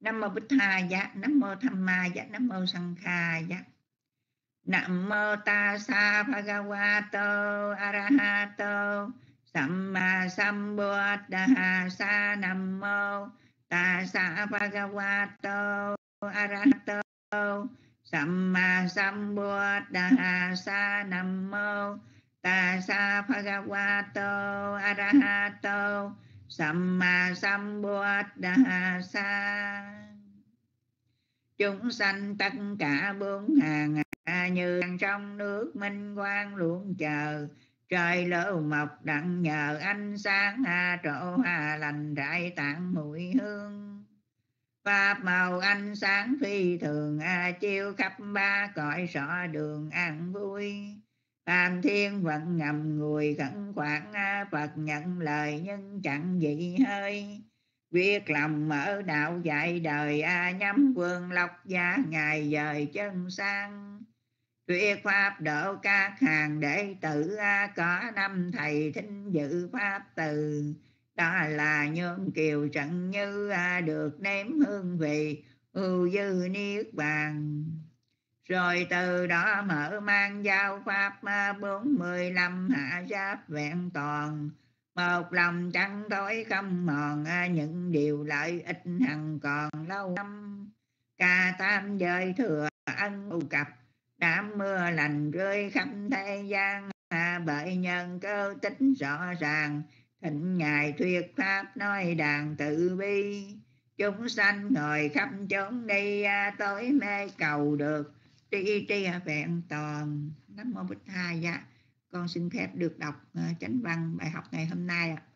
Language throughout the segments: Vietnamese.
Nam mô Bích Tha Giá, Nam mô Tham Ma Giá, Nam mô Sang Kha Giá. Nam mô Tassa Bhagavato Arahato Samma Sambuddhassa. Nam mô Tassa Bhagavato Arahato Samma Sambuddhassa. Nam mô Tassa Bhagavato Arahato Samma Sambuddhassa. Chúng sanh tất cả bốn hàng như trong nước minh quang luôn chờ, trời lỡ mọc đặng nhờ ánh sáng trổ lành rải tạng mùi hương. Pháp màu ánh sáng phi thường chiếu khắp ba cõi rõ đường an vui. Tam thiên vận ngầm ngùi khẩn khoản Phật nhận lời nhưng chẳng dị hơi. Việc lòng mở đạo dạy đời nhắm quân lộc gia ngày dời chân sang. Thuyết pháp độ các hàng đệ tử có năm thầy thính dự pháp từ. Đó là Nhơn Kiều Trận Như được nếm hương vị ưu dư niết bàn. Rồi từ đó mở mang giao pháp 45 hạ giáp vẹn toàn. Một lòng chẳng tối không mòn những điều lợi ích hằng còn lâu năm. Ca tam giới thừa ân ưu cập, đám mưa lành rơi khắp thế gian. Bởi nhân cơ tính rõ ràng, thịnh ngài thuyết pháp nói đàn tự bi. Chúng sanh ngồi khắp chốn đi tối mê cầu được tri tri vẹn toàn. Nam mô Bích Tha Giá. Con xin phép được đọc chánh văn bài học ngày hôm nay ạ.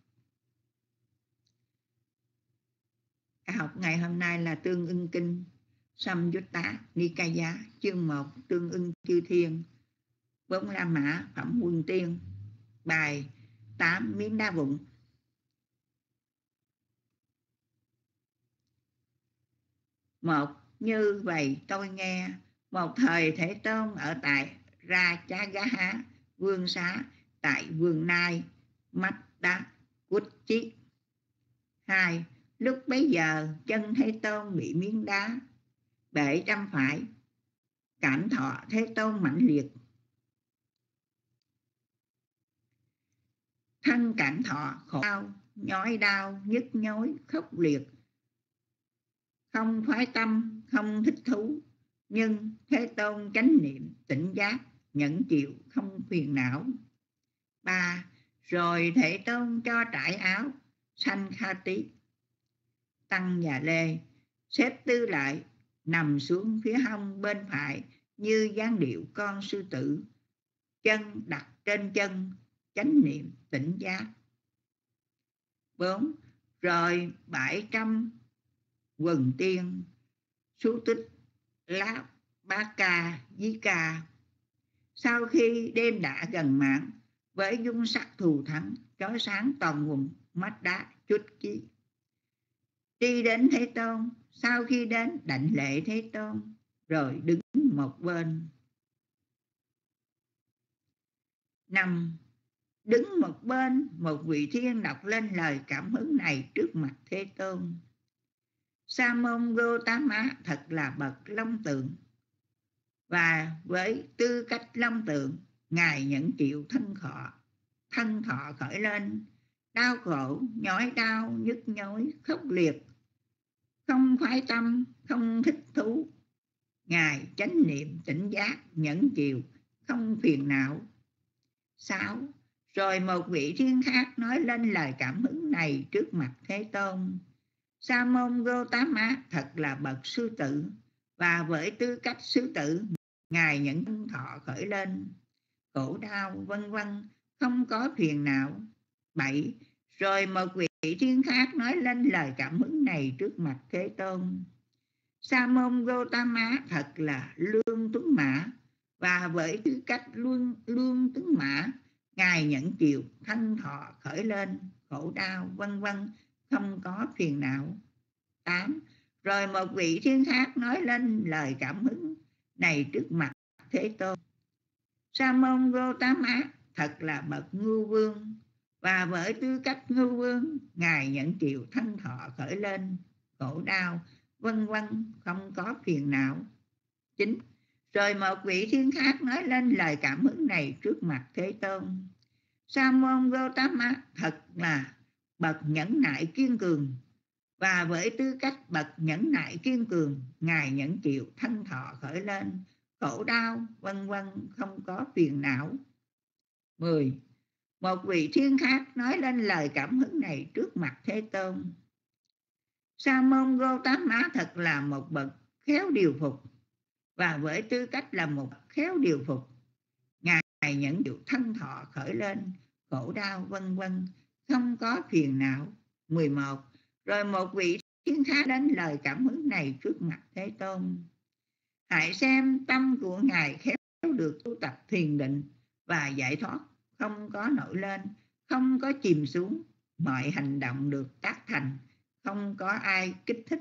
Bài học ngày hôm nay là Tương Ưng Kinh Samyutta Nikaya, chương 1, Tương Ưng Chư Thiên, 4 La Mã Phẩm Quân Tiên, bài 8 Miếng Đá Vụn. Một, như vậy tôi nghe, một thời Thế Tôn ở tại Rajagaha vương xá tại vườn Nai Matta Kuchit. 2. Lúc bấy giờ chân Thế Tôn bị miếng đá bể trăm phải, cảm thọ Thế Tôn mãnh liệt. Thân cảm thọ khổ đau, nhói đau, nhức nhối, khốc liệt, không khoái tâm, không thích thú. Nhưng Thế Tôn chánh niệm tỉnh giác, nhẫn chịu, không phiền não. 3. Rồi Thế Tôn cho trải áo xanh kha tí, tăng và lê, xếp tư lại, nằm xuống phía hông bên phải như dáng điệu con sư tử, chân đặt trên chân, chánh niệm tỉnh giác. 4. Rồi 700 quần tiên Sú Tích Lá Bá Ca Dí Ca, sau khi đêm đã gần mãn với dung sắc thù thắng chói sáng toàn vùng mắt đá chút chí, đi đến Thế Tôn. Sau khi đến đảnh lễ Thế Tôn rồi đứng một bên. 5. Đứng một bên, một vị thiên đọc lên lời cảm hứng này trước mặt Thế Tôn. Sa môn Gotama thật là bậc long tượng, và với tư cách long tượng, ngài nhẫn chịu thân thọ khởi lên, đau khổ, nhói đau, nhức nhối, khốc liệt, không khoái tâm, không thích thú. Ngài chánh niệm tỉnh giác, nhẫn chịu, không phiền não. 6. Rồi một vị thiên khác nói lên lời cảm hứng này trước mặt Thế Tôn. Sa môn Gotama thật là bậc sư tử, và với tư cách sư tử, ngài nhẫn thân thọ khởi lên, khổ đau vân vân, không có phiền não. 7. Rồi một vị thiên khác nói lên lời cảm hứng này trước mặt Thế Tôn. Sa môn Gotama thật là lương tuấn mã, và với tư cách lương tuấn mã, ngài nhẫn chịu thân thọ khởi lên, khổ đau vân vân, không có phiền não. 8. Rồi một vị thiên khác nói lên lời cảm hứng này trước mặt Thế Tôn. Sa môn Gotama thật là bậc ngưu vương, và với tư cách ngưu vương, ngài nhẫn chịu thân thọ khởi lên, khổ đau vân vân, không có phiền não. 9. Rồi một vị thiên khác nói lên lời cảm hứng này trước mặt Thế Tôn: Sa môn Gotama thật là bậc nhẫn nại kiên cường, và với tư cách bậc nhẫn nại kiên cường, ngài nhẫn chịu thân thọ khởi lên, khổ đau vân vân, không có phiền não. 10. Một vị thiên khác nói lên lời cảm hứng này trước mặt Thế Tôn: Sa môn Gotama thật là một bậc khéo điều phục, và với tư cách là một khéo điều phục, ngài nhẫn chịu thân thọ khởi lên, khổ đau vân vân, không có phiền não. 11. Rồi một vị thiên khác đến lời cảm hứng này trước mặt Thế Tôn: Hãy xem tâm của ngài khéo được tu tập thiền định và giải thoát, không có nổi lên, không có chìm xuống, mọi hành động được tác thành, không có ai kích thích.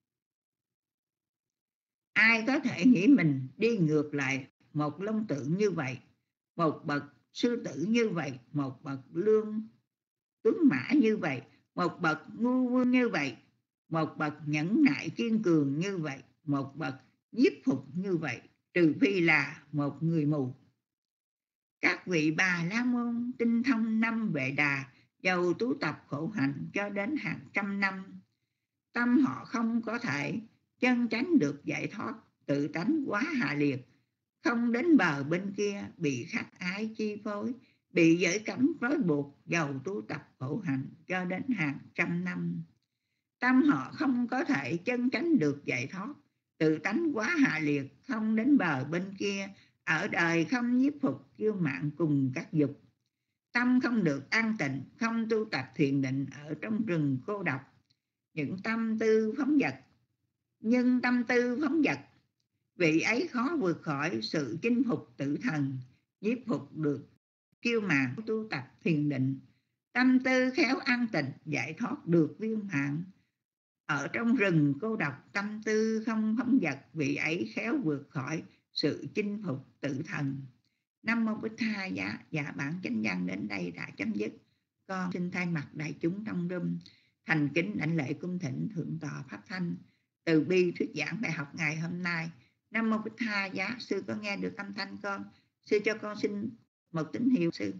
Ai có thể nghĩ mình đi ngược lại một long tượng như vậy, một bậc sư tử như vậy, một bậc lương tuấn mã như vậy, một bậc ngu vương như vậy, một bậc nhẫn nại kiên cường như vậy, một bậc nhiếp phục như vậy, trừ phi là một người mù. Các vị Bà La Môn tinh thông 5 Vệ Đà, dầu tu tập khổ hạnh cho đến hàng trăm năm, tâm họ không có thể chân chánh được giải thoát, tự tánh quá hạ liệt, không đến bờ bên kia, bị khắc ái chi phối, bị giới cấm trói buộc, dầu tu tập khổ hạnh cho đến hàng trăm năm. Tâm họ không có thể chân chánh được giải thoát, tự tánh quá hạ liệt, không đến bờ bên kia, ở đời không nhiếp phục kiêu mạn cùng các dục. Tâm không được an tịnh, không tu tập thiền định ở trong rừng cô độc. Những tâm tư phóng dật, nhưng tâm tư phóng dật, vị ấy khó vượt khỏi sự chinh phục tự thần, nhiếp phục được kiêu mạn tu tập thiền định. Tâm tư khéo an tịnh, giải thoát được viên mãn. Ở trong rừng cô độc, tâm tư không phóng dật, vị ấy khéo vượt khỏi sự chinh phục tự thần. Nam Mô Bích Tha Giá. Dạ, bản chánh văn đến đây đã chấm dứt. Con xin thay mặt đại chúng trong room thành kính đảnh lễ cung thỉnh thượng tọa pháp thanh từ bi thuyết giảng bài học ngày hôm nay. Nam Mô Bích Tha Giá. Sư có nghe được âm thanh con? Sư cho con xin một tín hiệu sư.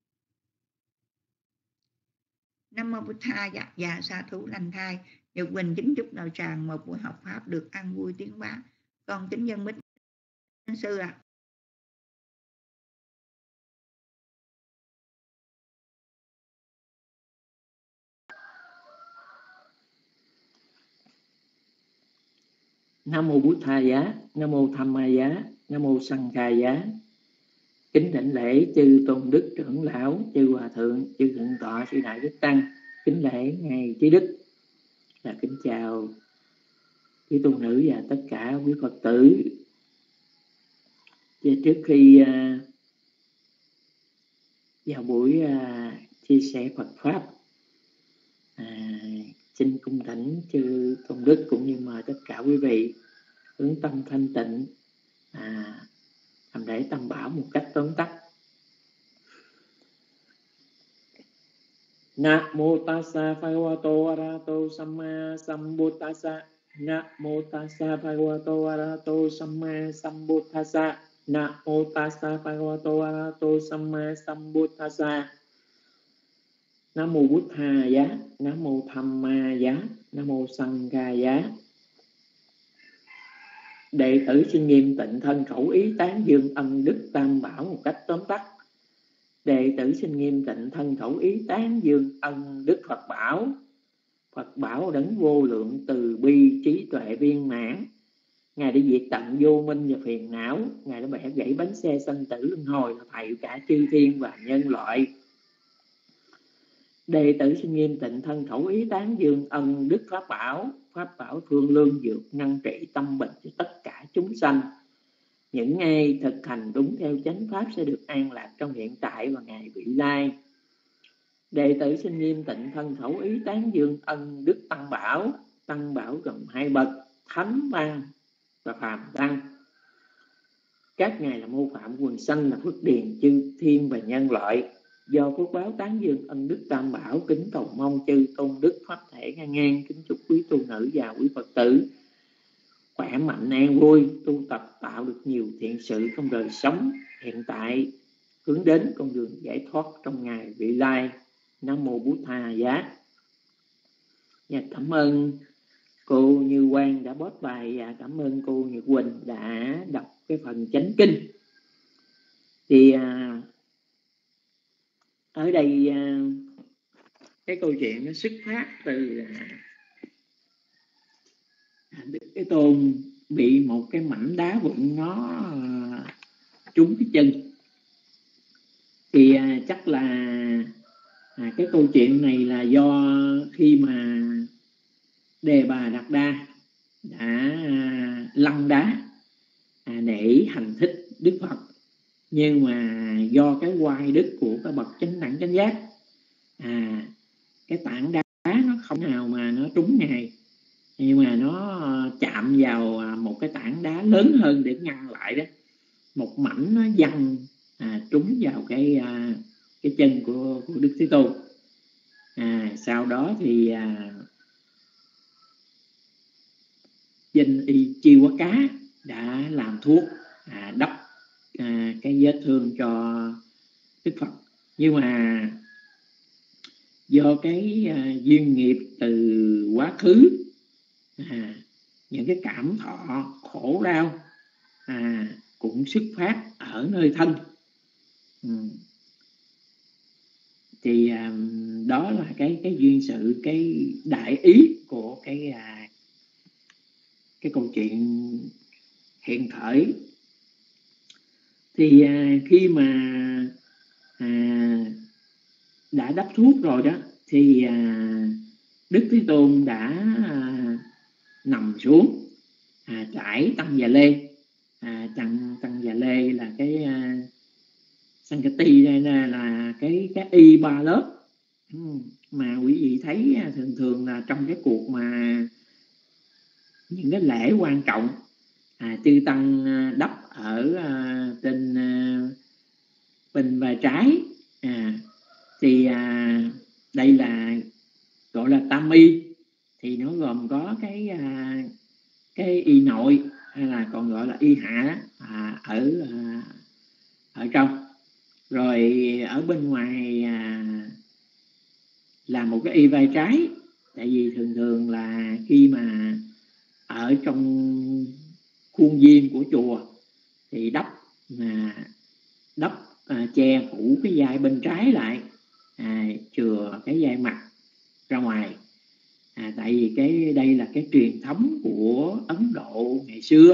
Nam Mô Bích Tha Giá. Dạ, sa thú lành thai. Nhật Quỳnh kính chúc đạo tràng một buổi học pháp được an vui tiến hóa. Con kính dân Bích sư ạ. Nam mô Bụt Tha Giá, Nam mô Tham Ma Giá, Nam mô Sanh Ca Giá. Kính đảnh lễ chư tôn đức trưởng lão, chư hòa thượng, chư thượng tọa, chư đại đức tăng. Kính lễ ngài trí đức. Là kính chào quý tôn nữ và tất cả quý Phật tử. Và trước khi vào buổi chia sẻ Phật pháp, xin cung thỉnh chư tôn đức cũng như mời tất cả quý vị hướng tâm thanh tịnh, làm lễ tam bảo một cách tóm tắt. Namo tassa bhagavato arahato samma sambuddhassa. Namo tassa bhagavato arahato samma sambuddhassa. Namo tassa bhagavato arahato samma sambuddhassa. Nam mô Bụt Tha Giá, Nam mô Tham Ma Giá, Nam mô Sanh Ca Giá. Đệ tử xin nghiêm tịnh thân khẩu ý tán dương ân đức tam bảo một cách tóm tắt. Đệ tử xin nghiêm tịnh thân khẩu ý tán dương ân đức Phật bảo. Phật bảo đấng vô lượng từ bi trí tuệ viên mãn. Ngài đã diệt tận vô minh và phiền não. Ngài đã bẻ gãy bánh xe sanh tử luân hồi, là thầy cả chư thiên và nhân loại. Đệ tử xin nghiêm tịnh thân khẩu ý tán dương ân đức Pháp bảo. Pháp bảo thương lương dược ngăn trị tâm bệnh cho tất cả chúng sanh. Những ai thực hành đúng theo chánh pháp sẽ được an lạc trong hiện tại và ngày vị lai. Đệ tử xin nghiêm tịnh thân khẩu ý tán dương ân đức tăng bảo. Tăng bảo gồm hai bậc, thánh tăng và phàm tăng. Các ngài là mô phạm quần sanh, là phước điền chư thiên và nhân loại. Do phước báo tán dương ân đức tam bảo, kính cầu mong chư tôn đức pháp thể ngang ngang. Kính chúc quý tu nữ và quý Phật tử mạnh an vui, tu tập tạo được nhiều thiện sự trong đời sống hiện tại, hướng đến con đường giải thoát trong ngày vị lai. Nam mô Bụt Tha Giá. Cảm ơn cô Như Quang đã post bài, và cảm ơn cô Nhật Quỳnh đã đọc cái phần chánh kinh. Thì ở đây cái câu chuyện nó xuất phát từ Đức Thế Tôn bị một cái mảnh đá vụn nó trúng cái chân. Thì chắc là cái câu chuyện này là do khi mà Đề Bà Đạt Đa đã lăn đá để hành thích Đức Phật, nhưng mà do cái oai đức của cái bậc chánh đẳng chánh giác, cái tảng đá nó không nào mà nó trúng Ngài, nhưng mà nó chạm vào một cái tảng đá lớn hơn để ngăn lại đó, một mảnh nó văng trúng vào cái chân của Đức Thế Tôn. Sau đó thì Danh Y Chi Quá Cá đã làm thuốc đắp cái vết thương cho Đức Phật. Nhưng mà do cái duyên nghiệp từ quá khứ, những cái cảm thọ khổ đau cũng xuất phát ở nơi thân. Thì đó là cái duyên sự, cái đại ý của cái câu chuyện hiện khởi. Thì khi mà đã đắp thuốc rồi đó, thì Đức Thế Tôn đã nằm xuống trải Tăng Già Lê. Tăng Già Lê là cái Sankati, đây là cái y 3 lớp mà quý vị thấy thường thường là trong cái cuộc mà những cái lễ quan trọng, chư tăng đắp ở trên bình và trái, thì đây là gọi là tam y. Thì nó gồm có cái y nội, hay là còn gọi là y hạ ở trong, rồi ở bên ngoài là một cái y vai trái. Tại vì thường thường là khi mà ở trong khuôn viên của chùa thì đắp che phủ cái vai bên trái lại, chừa cái vai mặt ra ngoài. Tại vì đây là cái truyền thống của Ấn Độ ngày xưa.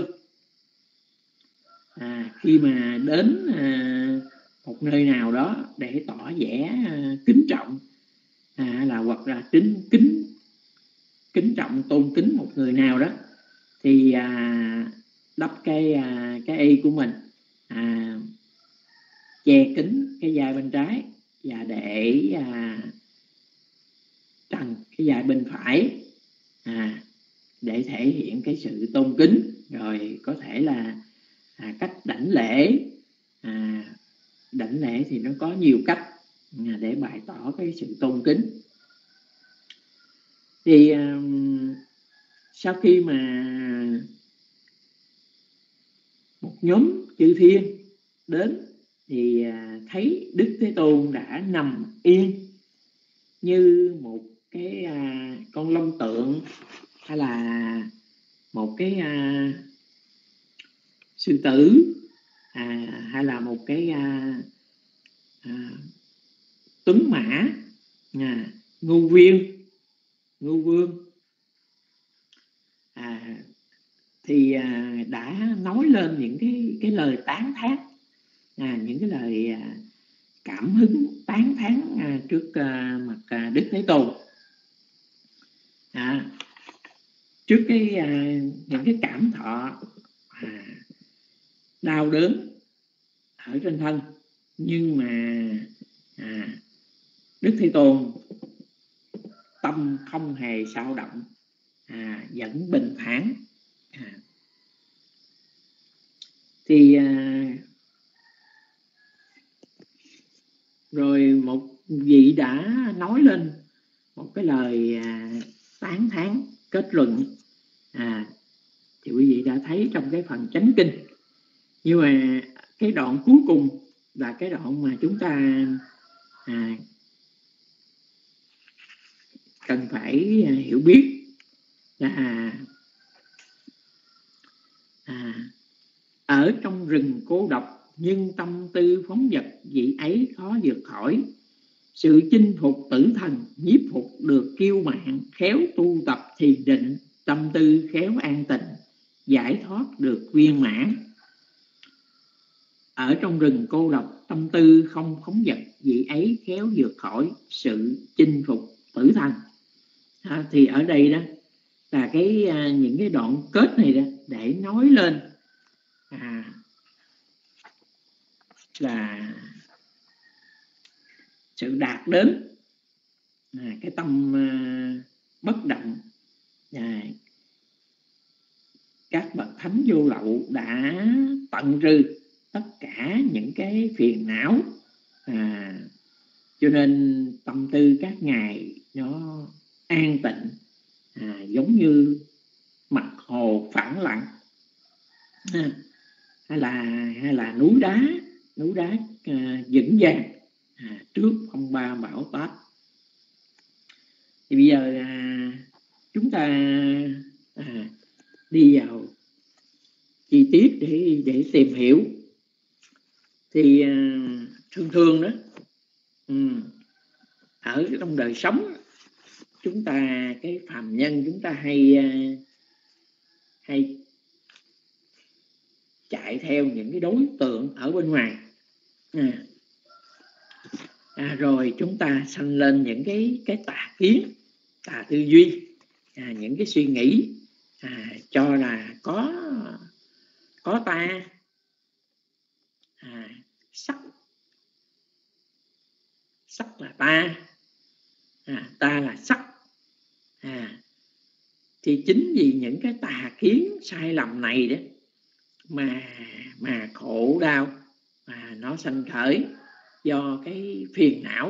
Khi mà đến một nơi nào đó để tỏ vẻ kính trọng, là hoặc là kính trọng tôn kính một người nào đó, thì đắp cái y của mình che kín cái vai bên trái, và để trần cái vai bên phải, để thể hiện cái sự tôn kính. Rồi có thể là cách đảnh lễ. Đảnh lễ thì nó có nhiều cách để bày tỏ cái sự tôn kính. Thì sau khi mà một nhóm chư thiên đến, thì thấy Đức Thế Tôn đã nằm yên như một cái con long tượng, hay là một cái sư tử, hay là một cái tuấn mã, ngưu vương, thì đã nói lên những cái lời tán thán, những cái lời cảm hứng tán thán trước mặt Đức Thế Tôn. Trước những cái cảm thọ đau đớn ở trên thân, nhưng mà Đức Thế Tôn tâm không hề xao động, vẫn bình thản. Thì rồi một vị đã nói lên một cái lời tán thán kết luận. Thì quý vị đã đã thấy trong cái phần chánh kinh. Nhưng mà cái đoạn cuối cùng là cái đoạn mà chúng ta cần phải hiểu biết là ở trong rừng cô độc nhưng tâm tư phóng dật, vị ấy khó vượt khỏi. Sự chinh phục tử thần, nhiếp phục được kiêu mạn, khéo tu tập thiền định, tâm tư khéo an tịnh, giải thoát được viên mãn. Ở trong rừng cô độc, tâm tư không phóng dật, vị ấy khéo vượt khỏi sự chinh phục tử thần. Thì ở đây đó là những cái đoạn kết này đó để nói lên là sự đạt đến cái tâm bất động. Các bậc thánh vô lậu đã tận trừ tất cả những cái phiền não, cho nên tâm tư các ngài nó an tịnh, giống như mặt hồ phẳng lặng, hay là núi đá vững vàng trước phong ba bão táp. Thì bây giờ chúng ta đi vào chi tiết để tìm hiểu. Thì thường đó, ở trong đời sống chúng ta, cái phàm nhân chúng ta hay chạy theo những cái đối tượng ở bên ngoài, rồi chúng ta sanh lên những cái tà kiến, tà tư duy, những cái suy nghĩ cho là có ta, sắc là ta, ta là sắc. Thì chính vì những cái tà kiến sai lầm này đó mà khổ đau nó sanh khởi do cái phiền não.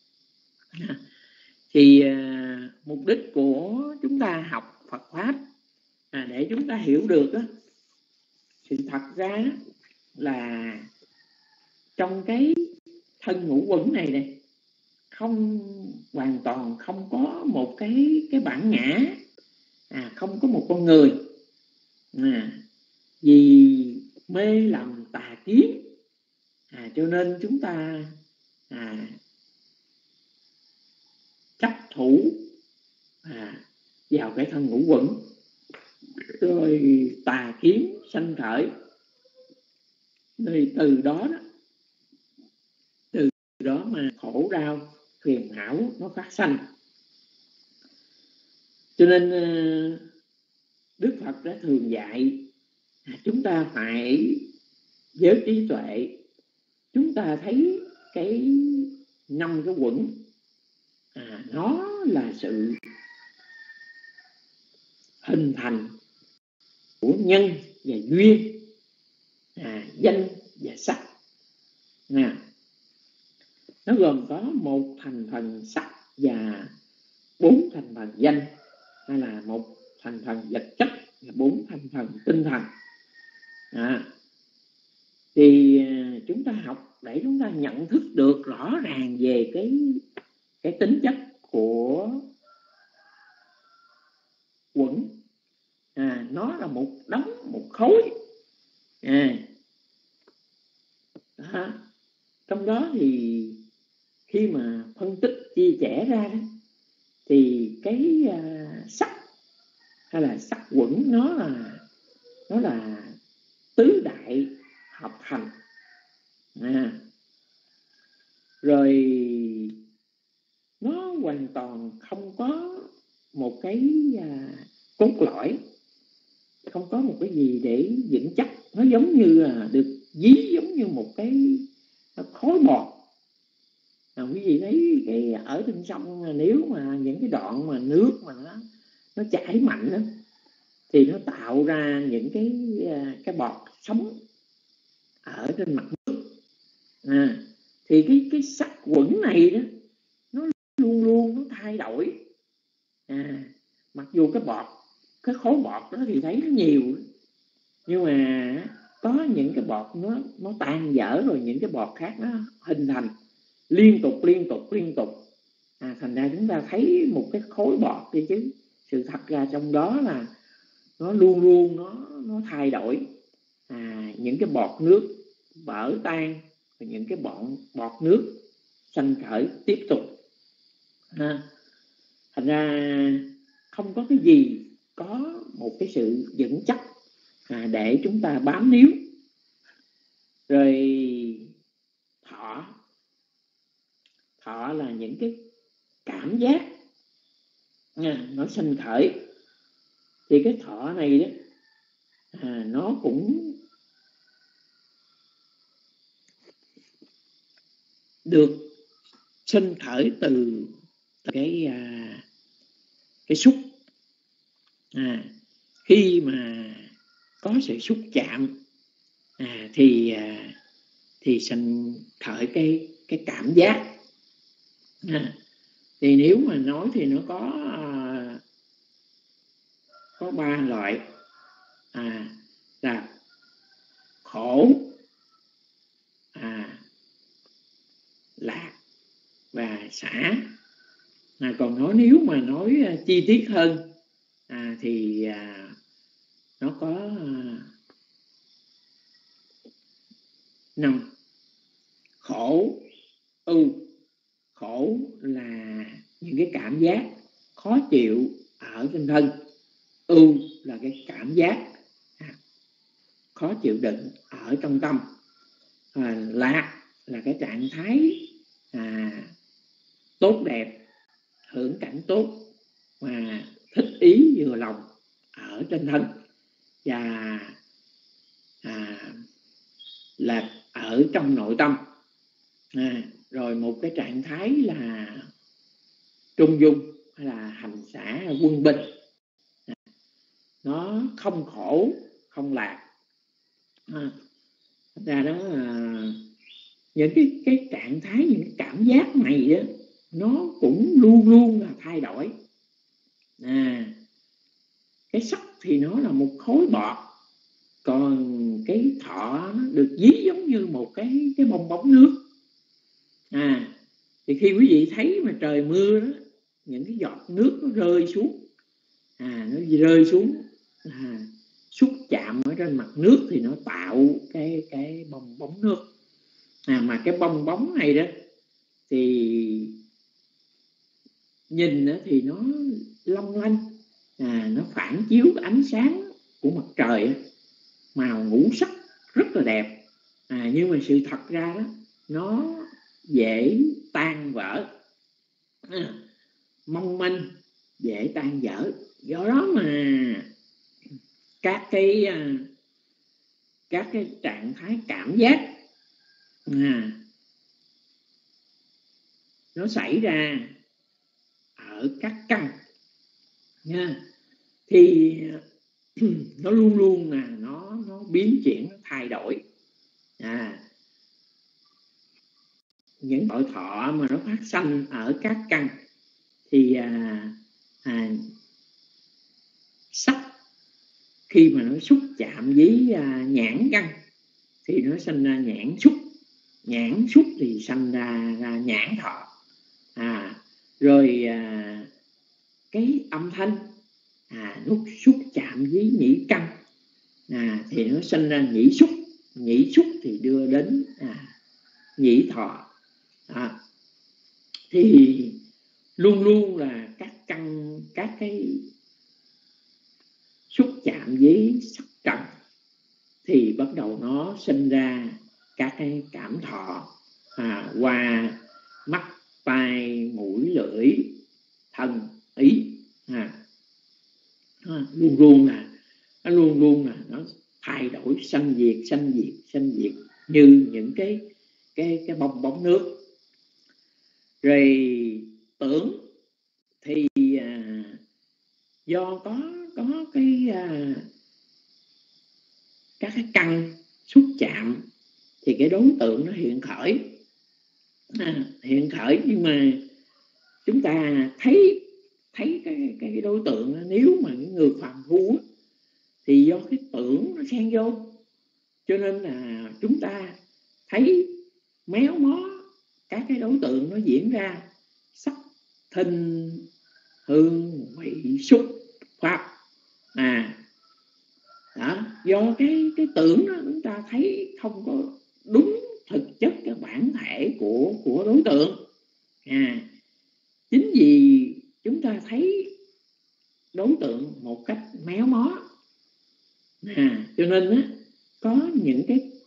Thì mục đích của chúng ta học Phật pháp để chúng ta hiểu được đó, sự thật ra là trong cái thân ngũ uẩn này không hoàn toàn không có một cái bản ngã, không có một con người, vì mê lầm tà kiến, cho nên chúng ta chấp thủ vào cái thân ngũ uẩn, rồi tà kiến sanh khởi, rồi từ đó mà khổ đau phiền não nó phát sanh. Cho nên Đức Phật đã thường dạy chúng ta phải với trí tuệ, chúng ta thấy cái 5 cái uẩn nó là sự hình thành của nhân và duyên, danh và sắc. Nó gồm có 1 thành phần sắc và 4 thành phần danh, hay là 1 thành phần vật chất và 4 thành phần tinh thần. Thì chúng ta học để chúng ta nhận thức được rõ ràng về cái tính chất của uẩn. Nó là một đống, một khối. Trong đó thì khi mà phân tích chia sẻ ra đó, thì cái sắc hay là sắc uẩn nó là tứ đại hợp thành. Rồi nó hoàn toàn không có một cái cốt lõi, không có một cái gì để vững chắc. Nó giống như là được dí giống như một cái khối bọt. Quý vị thấy cái ở trên sông, nếu mà những cái đoạn mà nước mà nó chảy mạnh đó, thì nó tạo ra những cái bọt sống ở trên mặt nước. Thì cái sắc uẩn này đó, nó luôn luôn nó thay đổi. Mặc dù cái khối bọt đó thì thấy nó nhiều, Nhưng mà có những cái bọt nó tan dở, rồi những cái bọt khác nó hình thành liên tục. Thành ra chúng ta thấy một cái khối bọt đi, chứ sự thật ra trong đó là nó luôn luôn nó thay đổi. Những cái bọt nước vỡ tan, và những cái bọt nước sanh khởi tiếp tục. Thành ra không có cái gì có một cái sự vững chắc để chúng ta bám níu. Rồi thọ là những cái cảm giác nó sanh khởi. Thì cái thọ này đó nó cũng được sinh khởi từ cái xúc. Khi mà có sự xúc chạm thì sinh khởi cái cảm giác. Thì nếu mà nói thì nó có 3 loại, là khổ, lạc và xả. Còn nếu mà nói chi tiết hơn thì nó có 5. Khổ, ưu. Khổ là những cái cảm giác khó chịu ở trên thân. Ưu là cái cảm giác khó chịu đựng ở trong tâm. Lạc là cái trạng thái tốt đẹp, hưởng cảnh tốt và thích ý vừa lòng ở trên thân. Và là ở trong nội tâm. Rồi một cái trạng thái là trung dung, hay là hành xả quân bình. Nó không khổ, không lạc. Thật ra đó những cái trạng thái, những cái cảm giác này đó, nó cũng luôn luôn là thay đổi. Cái sắc thì nó là một khối bọt, còn cái thọ nó được ví giống như một cái bong bóng nước. Thì khi quý vị thấy mà trời mưa đó, những cái giọt nước nó rơi xuống, nó rơi xuống xúc chạm ở trên mặt nước thì nó tạo cái bong bóng nước. Mà cái bong bóng này đó thì nhìn đó thì nó long lanh, nó phản chiếu ánh sáng của mặt trời, màu ngũ sắc rất là đẹp. Nhưng mà sự thật ra đó, nó dễ tan vỡ, mong manh, dễ tan vỡ. Do đó mà các cái trạng thái cảm giác nó xảy ra ở các căn nha, thì nó luôn luôn là nó biến chuyển, nó thay đổi. Những tội thọ mà nó phát sanh ở các căn thì sắc khi mà nó xúc chạm với nhãn căn thì nó sanh ra nhãn xúc thì sanh ra nhãn thọ. Rồi cái âm thanh nó xúc chạm với nhĩ căn thì nó sanh ra nhĩ xúc thì đưa đến nhĩ thọ. Thì luôn luôn là các căn, các cái xúc chạm với sắc trần thì bắt đầu nó sinh ra các cái cảm thọ qua mắt, tai, mũi, lưỡi, thân, ý. Luôn luôn là nó thay đổi, sanh diệt như những cái bong bóng nước. Rồi tưởng thì do có các cái căn xúc chạm thì cái đối tượng nó hiện khởi. Nhưng mà chúng ta thấy cái đối tượng, nếu mà những người phàm phu thì do cái tưởng nó xen vô, cho nên là chúng ta thấy méo mó các cái đối tượng nó diễn ra: sắc, thinh, hương, vị, xúc, pháp. Đó, do cái tưởng đó chúng ta thấy không có đúng thực chất cái bản thể của đối tượng. Chính vì chúng ta thấy đối tượng một cách méo mó, cho nên á, có những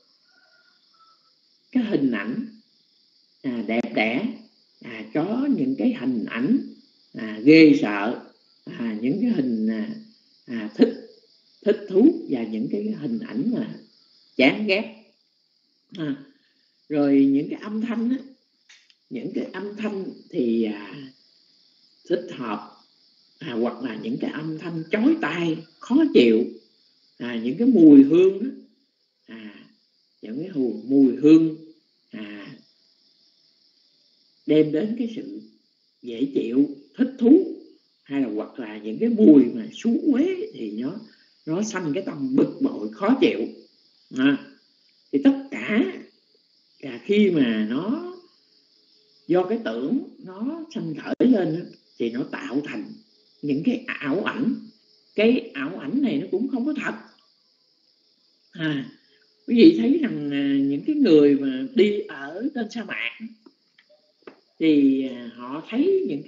cái hình ảnh đẹp đẽ, có những cái hình ảnh ghê sợ, những cái hình thích thú, và những cái hình ảnh mà chán ghét. Rồi những cái âm thanh á, những cái âm thanh thì thích hợp, hoặc là những cái âm thanh chói tai khó chịu, những cái mùi hương đó, những cái mùi hương đem đến cái sự dễ chịu, thích thú, hay là hoặc là những cái mùi mà xú uế thì nó sanh cái tâm bực bội khó chịu. Thì tất cả khi mà nó do cái tưởng nó sanh khởi lên thì nó tạo thành những cái ảo ảnh. Cái ảo ảnh này nó cũng không có thật. Quý vị thấy rằng những cái người mà đi ở trên sa mạc thì họ thấy những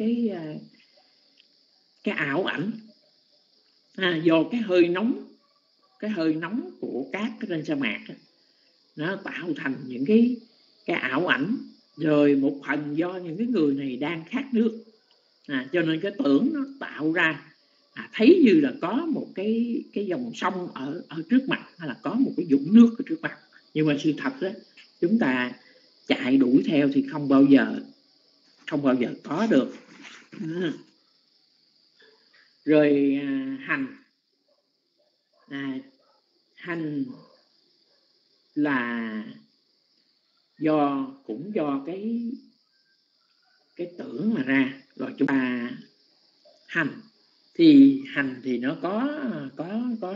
cái ảo ảnh do cái hơi nóng của cát trên sa mạc đó, nó tạo thành những cái ảo ảnh. Rồi một phần do những cái người này đang khát nước, cho nên cái tưởng nó tạo ra thấy như là có một cái dòng sông ở trước mặt, hay là có một cái vũng nước ở trước mặt. Nhưng mà sự thật đó, chúng ta chạy đuổi theo thì không bao giờ có được. Rồi hành là cũng do cái tưởng mà ra. Rồi chúng ta hành thì nó có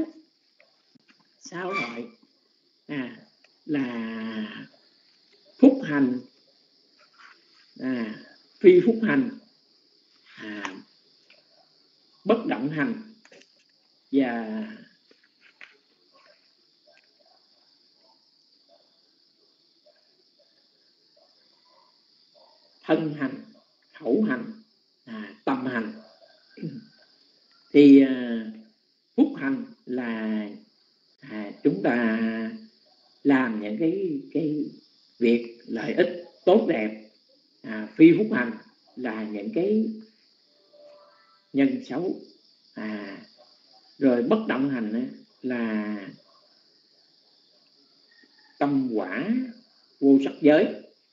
6 loại, là phúc hành, phi phúc hành, bất động hành, và thân hành, khẩu hành, tâm hành. Thì phúc hành là chúng ta làm những cái việc lợi ích tốt đẹp. Phi phúc hành là những cái nhân xấu. Rồi bất động hành là tâm quả vô sắc giới.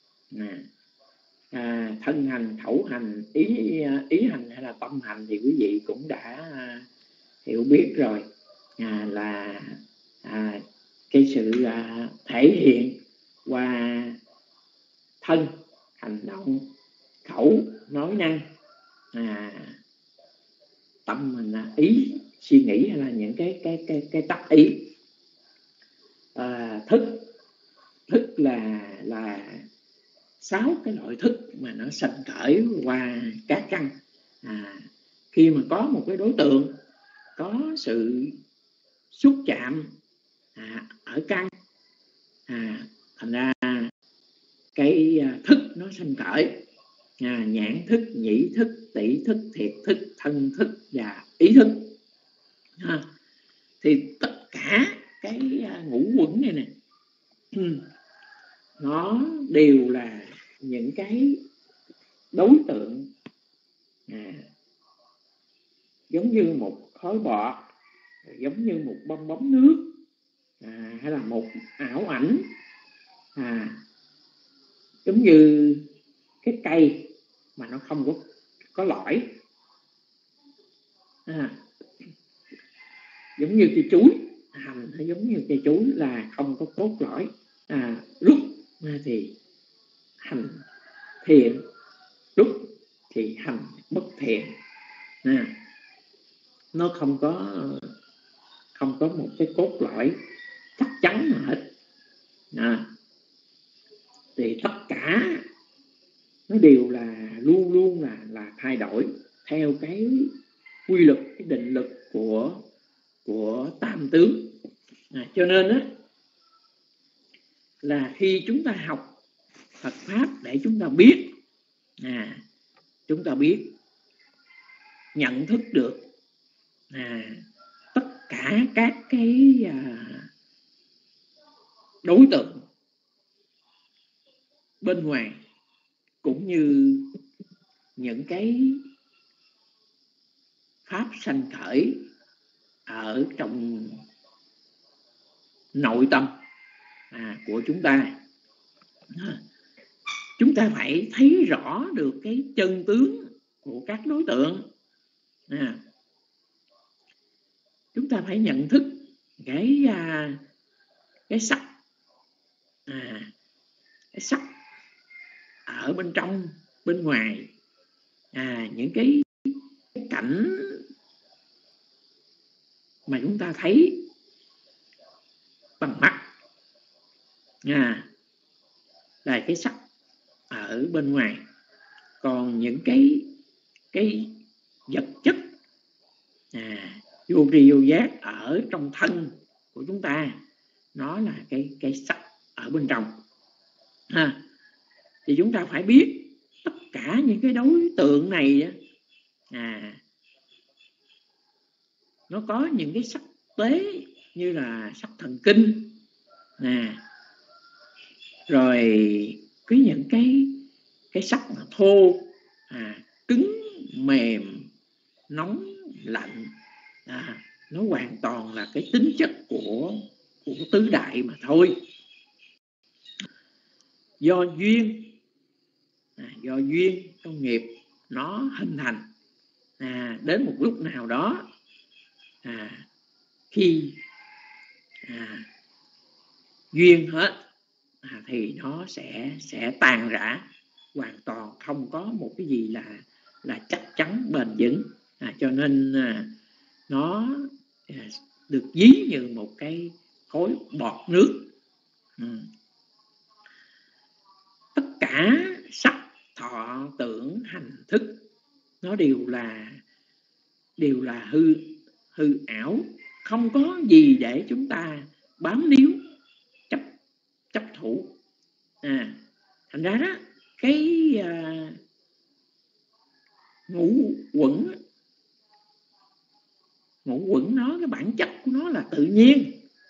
Thân hành, khẩu hành, ý hành hay là tâm hành thì quý vị cũng đã hiểu biết rồi, là cái sự thể hiện qua thân, hành động, khẩu, nói năng, tâm mình là ý, suy nghĩ, hay là những cái tác ý. Thức là 6 cái loại thức mà nó sanh khởi qua các căn. Khi mà có một cái đối tượng có sự xúc chạm ở căn, thành ra cái thức nó sanh khởi: nhãn thức, nhĩ thức, tỷ thức, thiệt thức, thân thức và ý thức. Thì tất cả cái ngũ uẩn này nè, nó đều là những cái đối tượng giống như một khói bọt, giống như một bong bóng nước, hay là một ảo ảnh, giống như cái cây mà nó không có lõi, giống như cây chuối. Hành hay giống như cây chuối là không có cốt lõi. Lúc thì hành thiện, lúc thì hành bất thiện. Nó không có không có một cái cốt lõi chắc chắn nào hết. Thì tất cả nó đều là luôn luôn là thay đổi theo cái quy luật, cái định lực của tam tướng. Cho nên á, là khi chúng ta học Phật pháp để chúng ta biết nhận thức được tất cả các cái đối tượng bên ngoài, cũng như những cái pháp sanh khởi ở trong nội tâm của chúng ta. Chúng ta phải thấy rõ được cái chân tướng của các đối tượng. Chúng ta phải nhận thức cái sắc, cái sắc ở bên trong, bên ngoài, những cái cảnh mà chúng ta thấy bằng mắt là cái sắc ở bên ngoài. Còn những cái vật chất vô tri vô giác ở trong thân của chúng ta, nó là cái sắc ở bên trong. Thì chúng ta phải biết tất cả những cái đối tượng này nó có những cái sắc tế, như là sắc thần kinh rồi cái những cái sắc mà thô, cứng, mềm, nóng, lạnh, nó hoàn toàn là cái tính chất của tứ đại mà thôi. Do duyên trong nghiệp nó hình thành, đến một lúc nào đó khi duyên hết thì nó sẽ tàn rã hoàn toàn, không có một cái gì là chắc chắn bền vững. Cho nên nó được ví như một cái khối bọt nước. Tất cả sắc, thọ, tưởng, hành, thức nó đều là hư ảo, không có gì để chúng ta bám níu chấp thủ. Thành ra đó, cái ngũ quẩn nó, cái bản chất của nó là tự nhiên.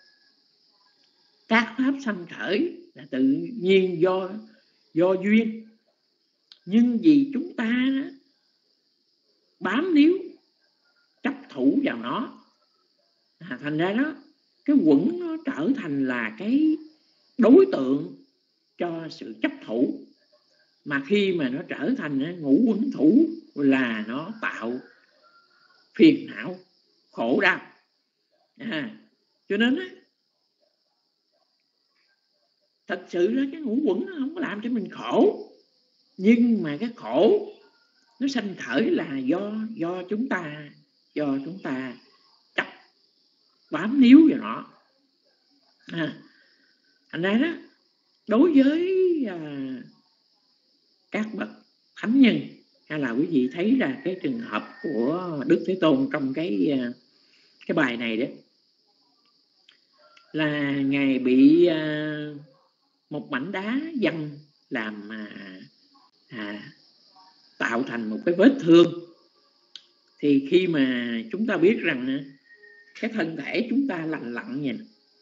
Các pháp sanh khởi là tự nhiên, do duyên. Nhưng vì chúng ta đó, bám níu chấp thủ vào nó, thành ra đó cái quẩn nó trở thành là cái đối tượng cho sự chấp thủ. Mà khi mà nó trở thành ngũ quẩn thủ là nó tạo phiền não, khổ đau. Cho nên thật sự là cái ngũ quẩn nó không có làm cho mình khổ, nhưng mà cái khổ nó sanh khởi là do chúng ta chấp bám níu vào nó. Thành ra đó, đối với các bậc thánh nhân, hay là quý vị thấy là cái trường hợp của Đức Thế Tôn trong cái bài này đó, là Ngài bị một mảnh đá văng làm tạo thành một cái vết thương. Thì khi mà chúng ta biết rằng cái thân thể chúng ta lành lặn vậy,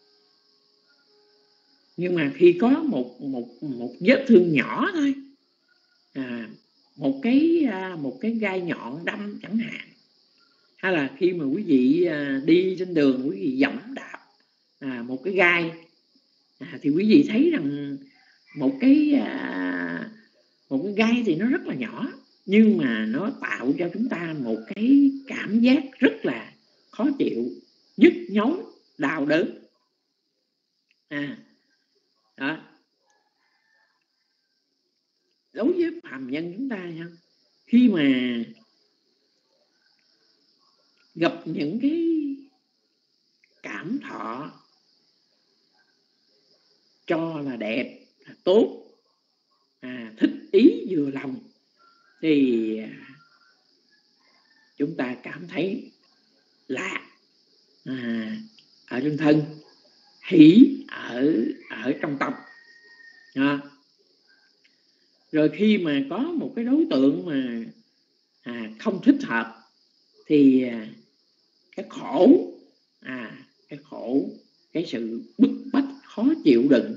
nhưng mà khi có một vết thương nhỏ thôi, một cái gai nhọn đâm chẳng hạn, hay là khi mà quý vị đi trên đường, quý vị dẫm đạp một cái gai, thì quý vị thấy rằng một cái gai thì nó rất là nhỏ, nhưng mà nó tạo cho chúng ta một cái cảm giác rất là khó chịu, nhức nhối, đau đớn. Đó. Đối với phàm nhân chúng ta, khi mà gặp những cái cảm thọ cho là đẹp, là tốt, thích ý vừa lòng, thì chúng ta cảm thấy lạ ở trong thân, hỷ ở trong tâm. Rồi khi mà có một cái đối tượng mà không thích hợp thì cái khổ, cái sự bức bách khó chịu đựng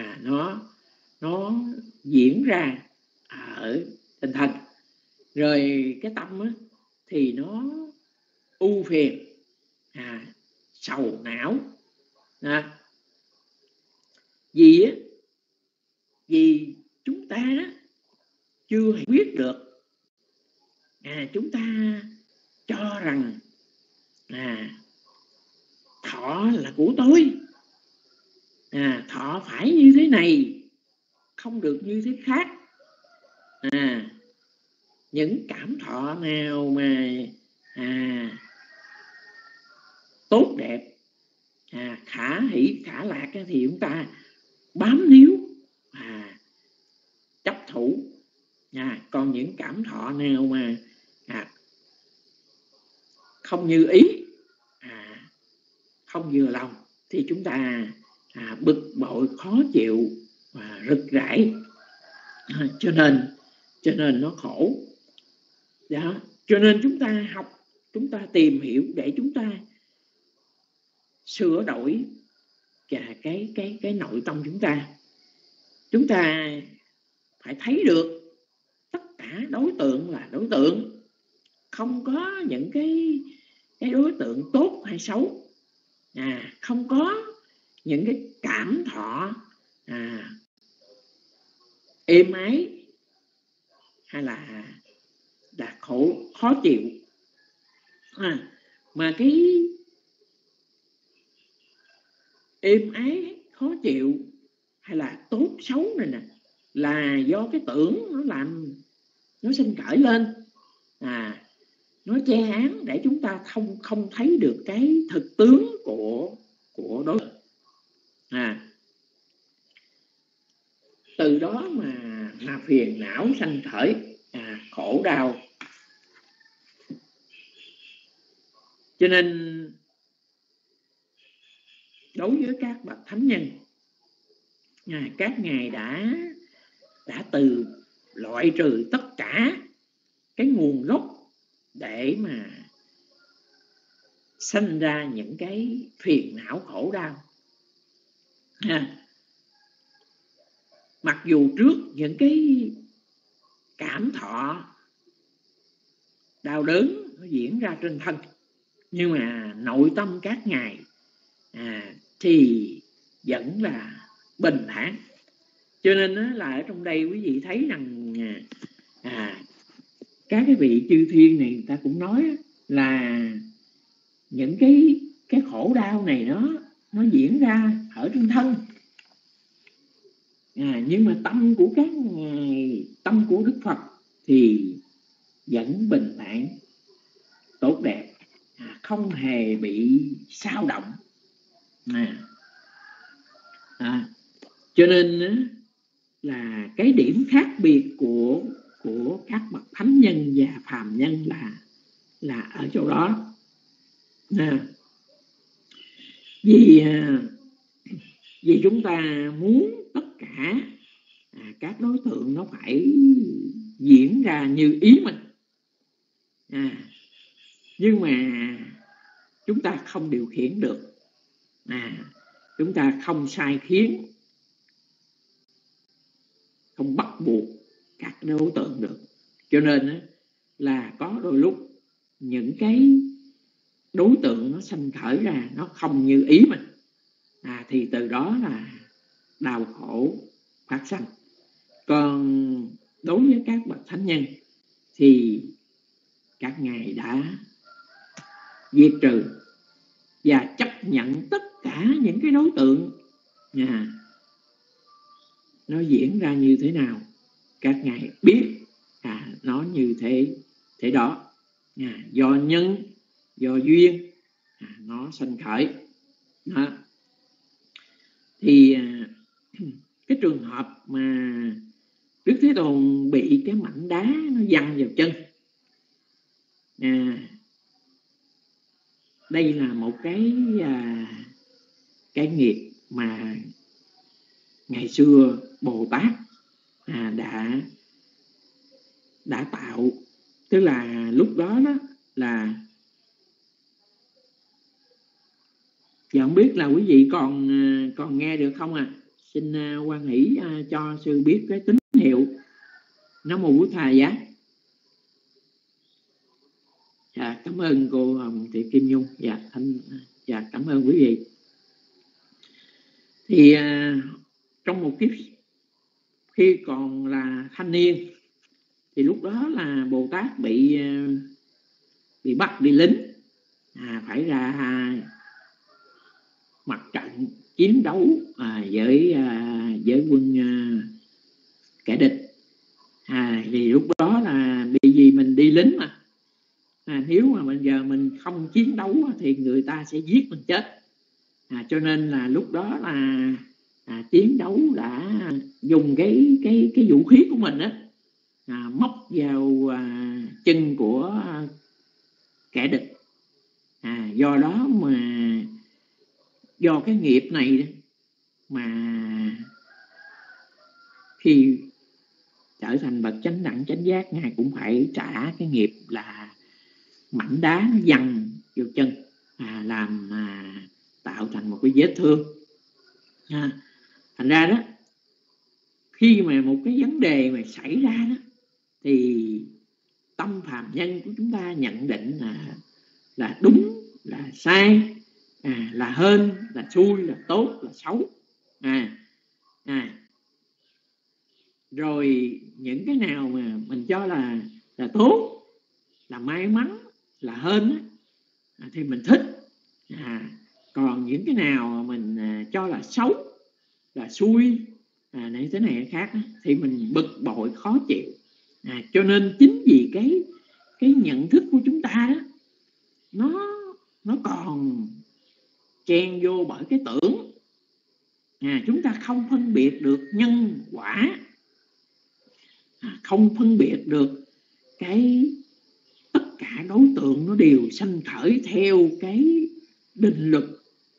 nó diễn ra ở tinh thần. Rồi cái tâm á, thì nó ưu phiền, sầu não. Vì chúng ta chưa biết được, chúng ta cho rằng thọ là của tôi, thọ phải như thế này, không được như thế khác. Những cảm thọ nào mà tốt đẹp, khả hỷ khả lạc thì chúng ta bám níu, chấp thủ. Còn những cảm thọ nào mà không như ý, không vừa lòng thì chúng ta bực bội, khó chịu và rực rãi. Cho nên nó khổ. Cho nên chúng ta học, chúng ta tìm hiểu để chúng ta sửa đổi cái nội tâm chúng ta. Chúng ta phải thấy được tất cả đối tượng là đối tượng, không có những cái đối tượng tốt hay xấu, không có những cái cảm thọ êm ái hay là khổ khó chịu, mà cái êm ái khó chịu hay là tốt xấu này nè là do cái tưởng nó làm, nó sinh khởi lên, nó che án để chúng ta không thấy được cái thực tướng của đối tượng. Từ đó mà phiền não sanh khởi, khổ đau. Cho nên đối với các bậc thánh nhân, các ngài đã từ loại trừ tất cả cái nguồn gốc để mà sanh ra những cái phiền não khổ đau. Mặc dù trước những cái cảm thọ đau đớn nó diễn ra trên thân, nhưng mà nội tâm các ngài thì vẫn là bình thản. Cho nên là ở trong đây quý vị thấy rằng các cái vị chư thiên này người ta cũng nói là những cái khổ đau này nó diễn ra ở trên thân, nhưng mà tâm của các ngài, tâm của Đức Phật thì vẫn bình thản tốt đẹp, không hề bị xao động. Cho nên là cái điểm khác biệt của các bậc thánh nhân và phàm nhân là ở chỗ đó. Vì chúng ta muốn tất cả các đối tượng nó phải diễn ra như ý mình, nhưng mà chúng ta không điều khiển được, chúng ta không sai khiến, không bắt buộc các đối tượng được. Cho nên là có đôi lúc những cái đối tượng nó sanh khởi ra nó không như ý mình, thì từ đó là đau khổ phát sanh. Còn đối với các bậc thánh nhân thì các ngài đã diệt trừ và chấp nhận tất cả những cái đối tượng nó diễn ra như thế nào, các ngài biết nó như thế đó, do nhân do duyên nó sanh khởi. mảnh đá nó văng vào chân. Đây là một cái nghiệp mà ngày xưa Bồ Tát đã tạo. Tức là lúc đó là giờ không biết là quý vị còn nghe được không à? Xin hoan hỷ cho sư biết cái tín hiệu. Nam mô Bổn Thầy giá. Dạ, cảm ơn cô Hồng Thị Kim Nhung. Dạ, cảm ơn quý vị. Thì trong một kiếp khi còn là thanh niên thì lúc đó là Bồ Tát bị bắt đi lính, phải ra mặt trận chiến đấu với quân kẻ địch. Vì lúc đó là vì mình đi lính mà, nếu mà bây giờ mình không chiến đấu thì người ta sẽ giết mình chết. Cho nên là lúc đó là chiến đấu đã dùng cái vũ khí của mình móc vào chân của kẻ địch. Do đó mà do cái nghiệp này mà khi trở thành bậc chánh đẳng chánh giác, ngài cũng phải trả cái nghiệp là mảnh đá nó văng vô chân, làm tạo thành một cái vết thương. Thành ra đó, khi mà một cái vấn đề mà xảy ra đó thì tâm phàm nhân của chúng ta nhận định là đúng, là sai, là hên, là xui, là tốt, là xấu. Rồi những cái nào mà mình cho là tốt, là may mắn, là hên thì mình thích. Còn những cái nào mà mình cho là xấu, là xui, này thế này khác thì mình bực bội khó chịu. Cho nên chính vì cái nhận thức của chúng ta đó, nó còn chen vô bởi cái tưởng. Chúng ta không phân biệt được nhân quả, không phân biệt được tất cả đối tượng nó đều sanh khởi theo cái định luật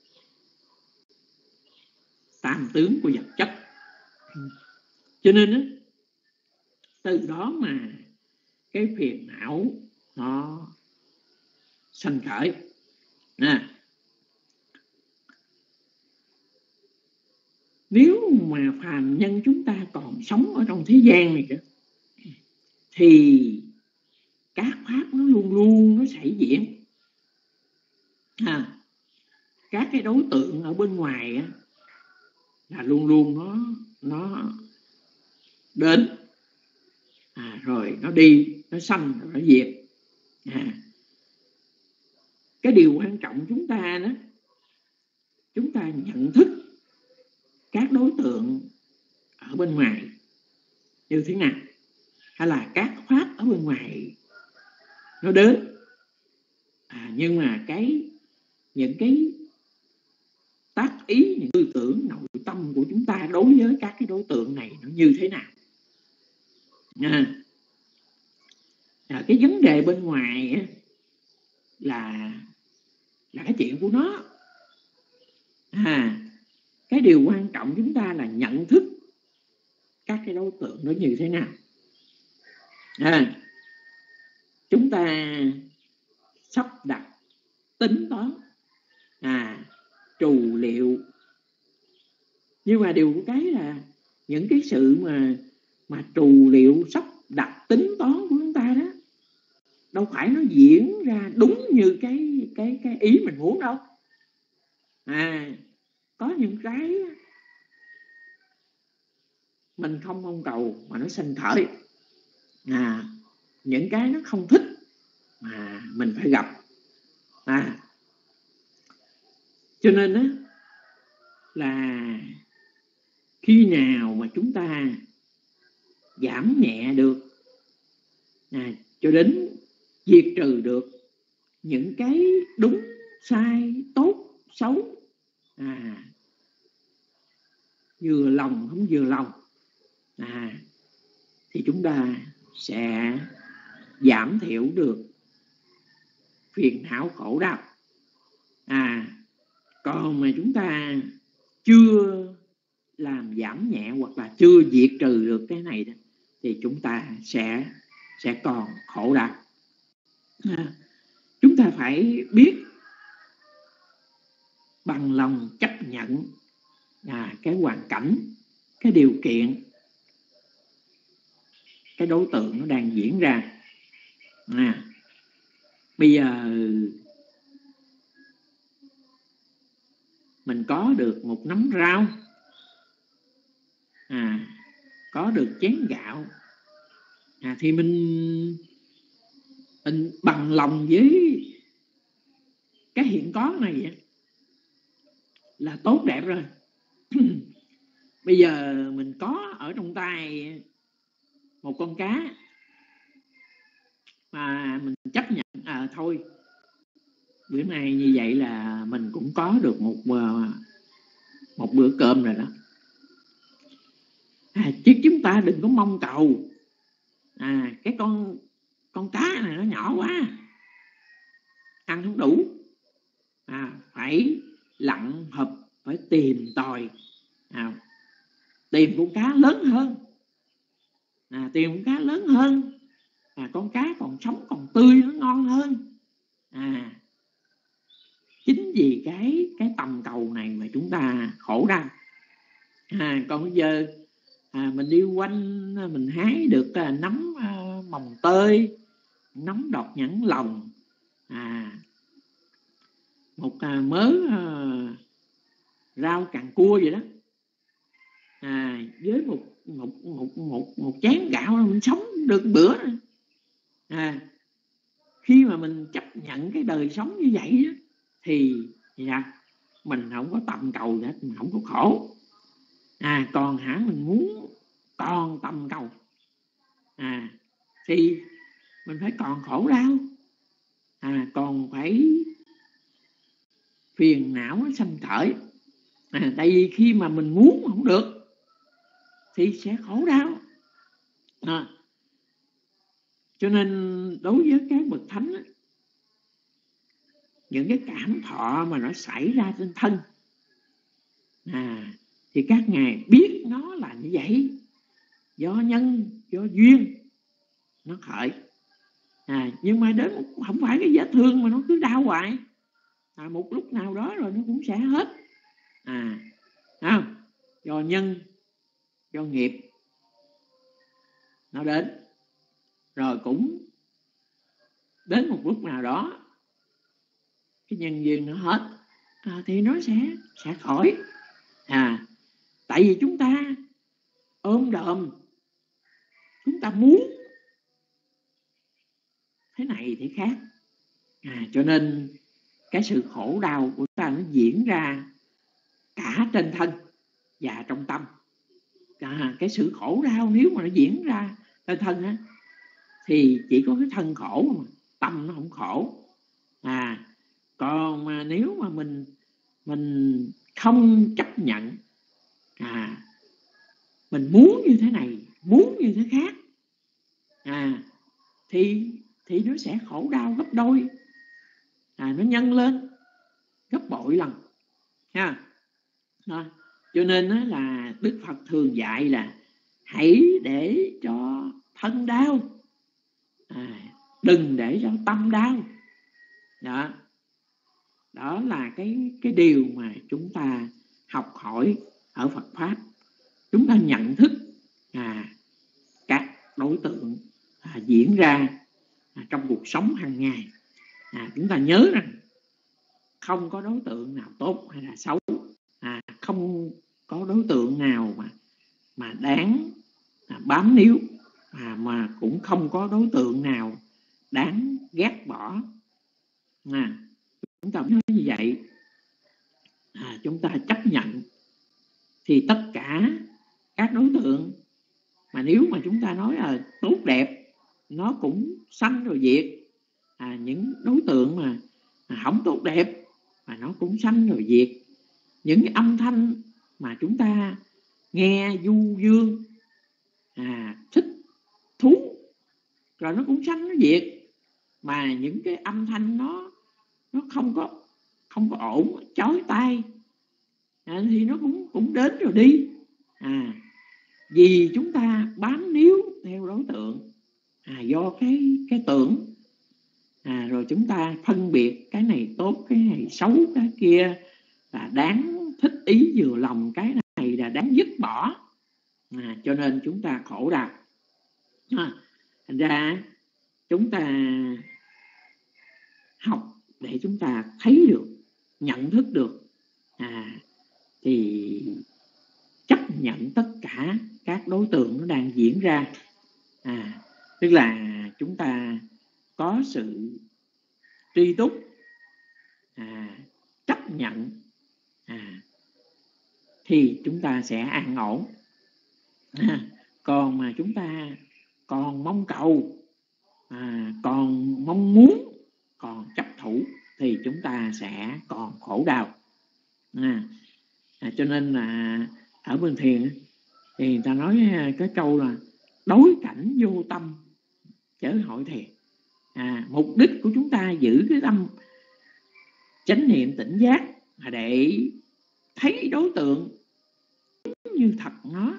tam tướng của vật chất. Cho nên từ đó mà cái phiền não nó sanh khởi. Nếu mà phàm nhân chúng ta còn sống ở trong thế gian này thì các pháp nó luôn luôn nó xảy diễn. Các cái đối tượng ở bên ngoài là luôn luôn nó đến, rồi nó đi, nó sanh, rồi nó diệt. Cái điều quan trọng chúng ta đó, chúng ta nhận thức các đối tượng ở bên ngoài như thế nào, hay là các pháp ở bên ngoài nó đến, nhưng mà những cái tác ý, những tư tưởng nội tâm của chúng ta đối với các cái đối tượng này nó như thế nào. Cái vấn đề bên ngoài là cái chuyện của nó. Cái điều quan trọng chúng ta là nhận thức các cái đối tượng nó như thế nào. Chúng ta sắp đặt, tính toán, trù liệu. Nhưng mà điều của cái là những cái sự mà trù liệu, sắp đặt, tính toán của chúng ta đó đâu phải nó diễn ra đúng như cái ý mình muốn đâu. Có những cái mình không mong cầu mà nó sanh khởi, những cái nó không thích mà mình phải gặp. Cho nên đó là khi nào mà chúng ta giảm nhẹ được, cho đến diệt trừ được những cái đúng, sai, tốt, xấu, vừa lòng không vừa lòng, thì chúng ta sẽ giảm thiểu được phiền não khổ đau. Còn mà chúng ta chưa làm giảm nhẹ hoặc là chưa diệt trừ được cái này đó, thì chúng ta sẽ còn khổ đau. Chúng ta phải biết bằng lòng chấp nhận cái hoàn cảnh, cái điều kiện, cái đối tượng nó đang diễn ra. Bây giờ mình có được một nắm rau, có được chén gạo, thì mình bằng lòng với cái hiện có này là tốt đẹp rồi. Bây giờ mình có ở trong tay một con cá mà mình chấp nhận thôi, bữa nay như vậy là mình cũng có được một bữa cơm rồi đó. Chứ chúng ta đừng có mong cầu cái con cá này nó nhỏ quá, ăn không đủ, phải lặn hụp, phải tìm tòi, tìm con cá lớn hơn, tìm con cá lớn hơn, con cá còn sống còn tươi nó ngon hơn. Chính vì cái tầm cầu này mà chúng ta khổ đau. Còn bây giờ mình đi quanh mình hái được nấm mồng tơi, nấm đọt nhãn lòng, một mớ rau càng cua vậy đó, với một chén gạo mình sống được bữa. Khi mà mình chấp nhận cái đời sống như vậy đó, thì mình không có tầm cầu hết, mình không có khổ. Còn mình muốn còn tầm cầu thì mình phải còn khổ đau, còn phải phiền não nó sanh khởi. Tại vì khi mà mình muốn không được thì sẽ khổ đau. Cho nên đối với các bậc thánh á, những cái cảm thọ mà nó xảy ra trên thân thì các ngài biết nó là như vậy, do nhân do duyên nó khởi. Nhưng mà đến không phải cái vết thương mà nó cứ đau hoài, một lúc nào đó rồi nó cũng sẽ hết. Do nhân do nghiệp nó đến, rồi cũng đến một lúc nào đó cái nhân duyên nó hết, thì nó sẽ khỏi. Tại vì chúng ta ôm đồm, chúng ta muốn thế này thế khác, cho nên cái sự khổ đau của ta nó diễn ra cả trên thân và trong tâm. Cái sự khổ đau nếu mà nó diễn ra trên thân á, thì chỉ có cái thân khổ mà tâm nó không khổ. Còn mà nếu mà mình không chấp nhận, mình muốn như thế này, muốn như thế khác, thì nó sẽ khổ đau gấp đôi, nó nhân lên gấp bội lần. Cho nên là Đức Phật thường dạy là hãy để cho thân đau, đừng để cho tâm đau. Đó là cái điều mà chúng ta học hỏi ở Phật Pháp. Chúng ta nhận thức các đối tượng diễn ra trong cuộc sống hàng ngày. Chúng ta nhớ rằng không có đối tượng nào tốt hay là xấu, không có đối tượng nào mà đáng bám níu, mà cũng không có đối tượng nào đáng ghét bỏ. Chúng ta nói như vậy, chúng ta chấp nhận thì tất cả các đối tượng mà nếu mà chúng ta nói là tốt đẹp, nó cũng sanh rồi diệt. Những đối tượng mà không tốt đẹp mà nó cũng sanh rồi diệt. Những cái âm thanh mà chúng ta nghe du dương, thích thú, rồi nó cũng sanh nó diệt. Mà những cái âm thanh nó không có ổn, chói tai, thì nó cũng đến rồi đi. Vì chúng ta bám níu theo đối tượng, do cái tưởng, rồi chúng ta phân biệt cái này tốt, cái này xấu, cái kia là đáng thích ý vừa lòng, cái này là đáng dứt bỏ, cho nên chúng ta khổ đau. Thành ra chúng ta học để chúng ta thấy được, nhận thức được, thì chấp nhận tất cả các đối tượng nó đang diễn ra. Tức là chúng ta có sự tri túc, chấp nhận, thì chúng ta sẽ an ổn. Còn mà chúng ta còn mong cầu, còn mong muốn, còn chấp thủ, thì chúng ta sẽ còn khổ đau. Cho nên là ở bên thiền thì người ta nói cái câu là đối cảnh vô tâm chớ hội thiền. Mục đích của chúng ta giữ cái tâm chánh niệm tỉnh giác là để thấy đối tượng như thật nó.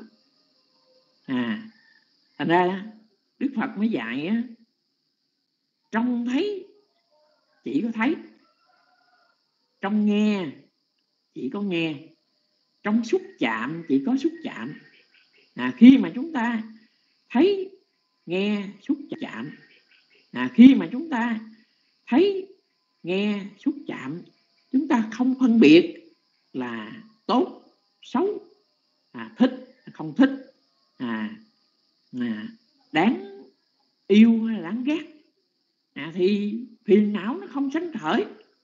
Thành ra Đức Phật mới dạy á, trong thấy chỉ có thấy, trong nghe chỉ có nghe, trong xúc chạm chỉ có xúc chạm. Khi mà chúng ta thấy, nghe, xúc chạm, khi mà chúng ta thấy, nghe, xúc chạm, chúng ta không phân biệt là tốt, xấu, thích, không thích, đáng yêu hay là đáng ghét, thì phiền não nó không sanh khởi.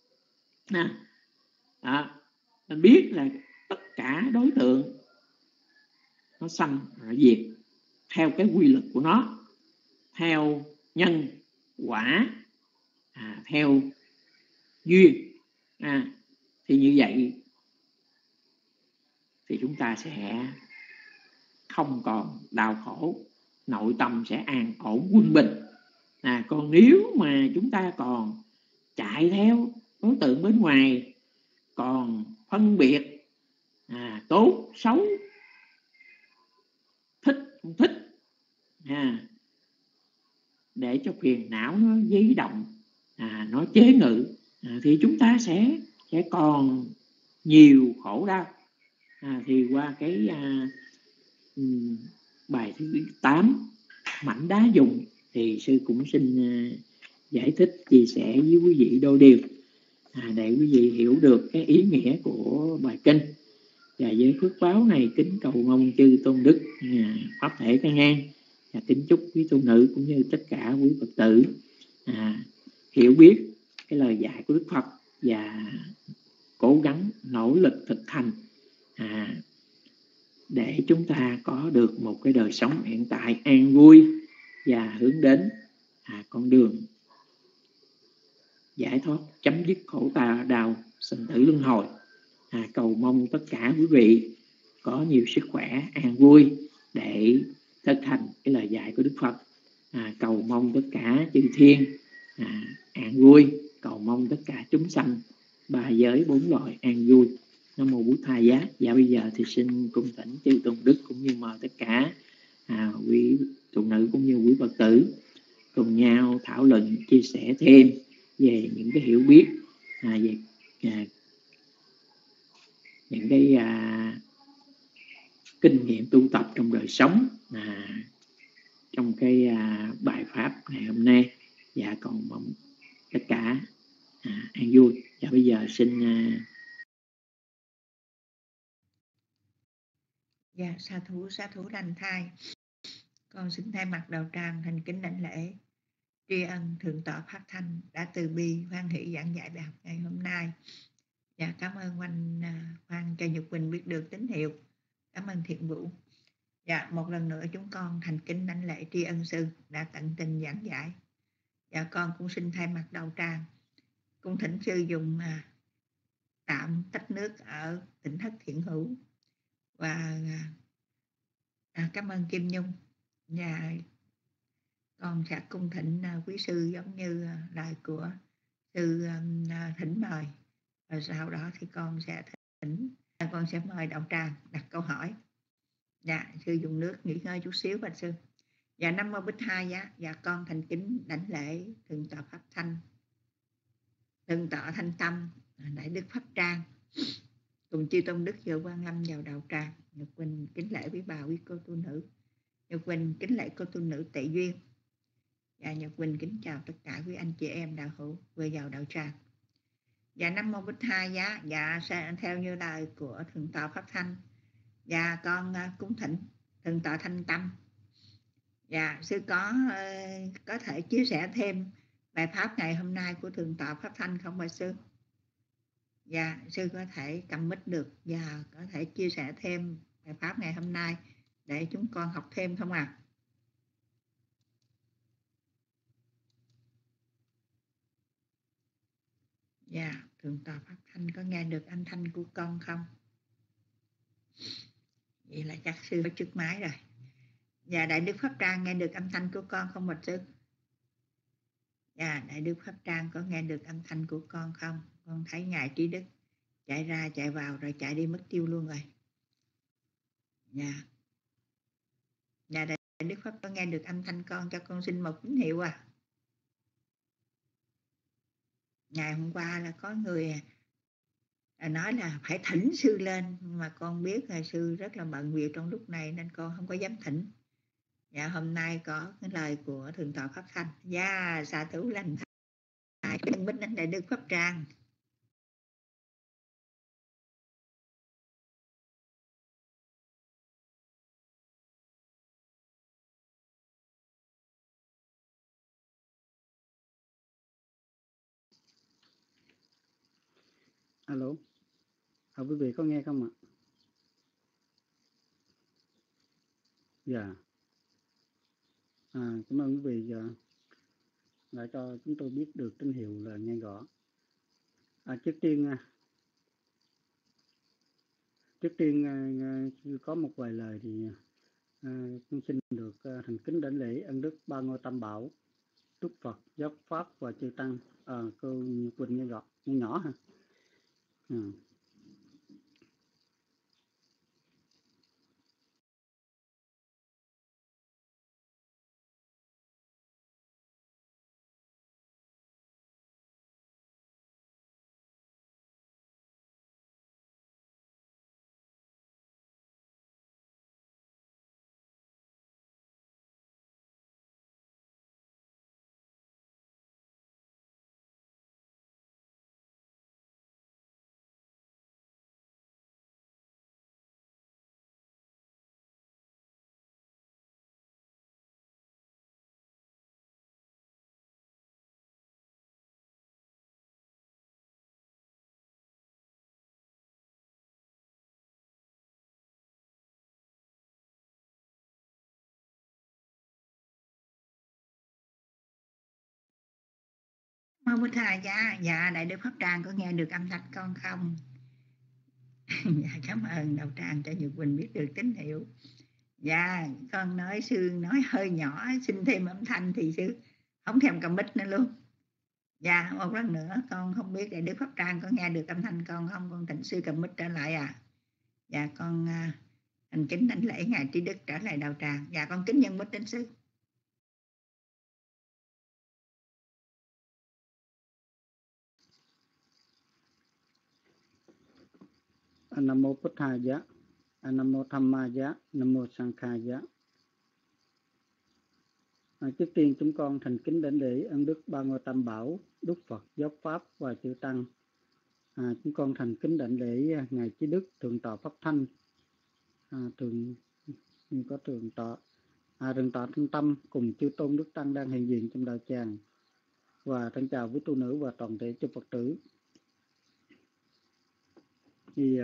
Mình biết là tất cả đối tượng nó sanh rồi diệt theo cái quy luật của nó, theo nhân quả, theo duyên. Thì như vậy thì chúng ta sẽ không còn đau khổ, nội tâm sẽ an ổn quân bình. Còn nếu mà chúng ta còn chạy theo đối tượng bên ngoài, còn phân biệt tốt, xấu, thích, không thích, để cho phiền não nó dấy động, nó chế ngự, thì chúng ta sẽ còn nhiều khổ đau. Thì qua cái bài thứ 8 mảnh đá dùng thì sư cũng xin giải thích chia sẻ với quý vị đôi điều, để quý vị hiểu được cái ý nghĩa của bài kinh. Và với phước báo này kính cầu mong chư tôn đức pháp thể căn an, và kính chúc quý tu nữ cũng như tất cả quý Phật tử hiểu biết cái lời dạy của Đức Phật và cố gắng nỗ lực thực hành, để chúng ta có được một cái đời sống hiện tại an vui và hướng đến con đường giải thoát, chấm dứt khổ đau sinh tử luân hồi. Cầu mong tất cả quý vị có nhiều sức khỏe, an vui để thực hành cái lời dạy của Đức Phật. Cầu mong tất cả chư thiên an vui, cầu mong tất cả chúng sanh ba giới bốn loài an vui. Nam mô Bụt Tha Giá. Và bây giờ thì xin cung thỉnh chư tôn đức cũng như mời tất cả quý tu nữ cũng như quý Phật tử cùng nhau thảo luận, chia sẻ thêm về những cái hiểu biết về những cái kinh nghiệm tu tập trong đời sống trong cái bài pháp ngày hôm nay. Và còn mong tất cả an vui. Và bây giờ xin sa thú lành thai. Con xin thay mặt đạo tràng thành kính đảnh lễ tri ân thượng tọa Pháp Thanh đã từ bi hoan hỷ giảng dạy bài học ngày hôm nay. Và cảm ơn Oanh Hoàng Trà Nhật Quỳnh biết được tín hiệu. Cảm ơn Thiện Vũ. Và một lần nữa chúng con thành kính đảnh lễ tri ân sư đã tận tình giảng dạy. Và con cũng xin thay mặt đạo tràng cung thỉnh sư dùng tạm tách nước ở tỉnh thất Thiện Hữu. Và cảm ơn Kim Nhung và Con sẽ cung thỉnh quý sư giống như lời của sư thỉnh mời, và sau đó thì con sẽ con sẽ mời đạo tràng đặt câu hỏi. Dạ, sư dùng nước nghỉ ngơi chút xíu bạch sư. Dạ, Nam Mô Bích Hai Giá. Dạ, con thành kính đảnh lễ thượng tọa Pháp Thanh, thượng tọa Thanh Tâm, đại đức Pháp Trang, cùng chư tôn đức vừa quan lâm vào đạo tràng. Nhật Quỳnh kính lễ quý bà quý cô tu nữ. Nhật Quỳnh kính lễ cô tu nữ Tệ Duyên. Dạ, Nhật Quỳnh kính chào tất cả quý anh chị em đạo hữu vừa vào đạo tràng. Dạ, Nam Mô Bích Hai Giá. Dạ, theo như lời của thượng tọa Pháp Thanh, dạ con cúng thỉnh thượng tọa Thanh Tâm. Dạ, sư có thể chia sẻ thêm bài pháp ngày hôm nay của thượng tọa Pháp Thanh không bà sư? Dạ, sư có thể cầm mic được và có thể chia sẻ thêm bài pháp ngày hôm nay để chúng con học thêm không ạ? Dạ, thượng tọa Pháp Thanh có nghe được âm thanh của con không? Vậy là chắc sư có trước máy rồi. Dạ, đại đức Pháp Trang nghe được âm thanh của con không bạch sư? Dạ, đại đức Pháp Trang có nghe được âm thanh của con không? Con thấy ngài Trí Đức chạy ra chạy vào rồi chạy đi mất tiêu luôn rồi. Dạ. Dạ, đại đức Pháp có nghe được âm thanh con, cho con xin một tín hiệu à. Ngày hôm qua là có người nói là phải thỉnh sư lên, mà con biết là sư rất là bận việc trong lúc này nên con không có dám thỉnh. Dạ, hôm nay có cái lời của thượng tọa Pháp Thanh. Dạ, xạ thủ lành thai bích đến đại đức Pháp Trang. Alo, quý vị có nghe không ạ? Dạ. Cảm ơn quý vị đã cho chúng tôi biết được tín hiệu là nghe rõ. Trước tiên có một vài lời thì con xin được thành kính đảnh lễ ân đức ba ngôi tam bảo, Đức Phật, Giáo Pháp và chư tăng. Cô Quỳnh nghe rõ, nghe nhỏ ha. Mong Bích Hà. Dạ, đại đức Pháp Trang có nghe được âm thanh con không? Dạ, cảm ơn đạo tràng cho Nhật Quỳnh biết được tín hiệu. Dạ, con nói sư nói hơi nhỏ, xin thêm âm thanh thì sư không thèm cầm mic nữa luôn. Dạ, một lần nữa con không biết đại đức Pháp Trang có nghe được âm thanh con không? Con thỉnh sư cầm mic trở lại à. Dạ, con thành kính đảnh lễ ngài Trí Đức trở lại đạo tràng. Dạ, con kính nhân mic đến sư. Nam Mô Bích Hai Giá, Nam Mô Tham Ma Giá, Nam Mô Sang Kha Giá. Trước tiên chúng con thành kính đảnh lễ ân đức ba ngôi tam bảo, Đức Phật, Giáo Pháp và chư tăng. Chúng con thành kính đảnh lễ ngài Trí Đức, thượng tọa Pháp Thanh, thượng tọa Thanh Tâm cùng chư tôn đức tăng đang hiện diện trong đạo tràng, và thân chào quý tu nữ và toàn thể chư Phật tử. Thì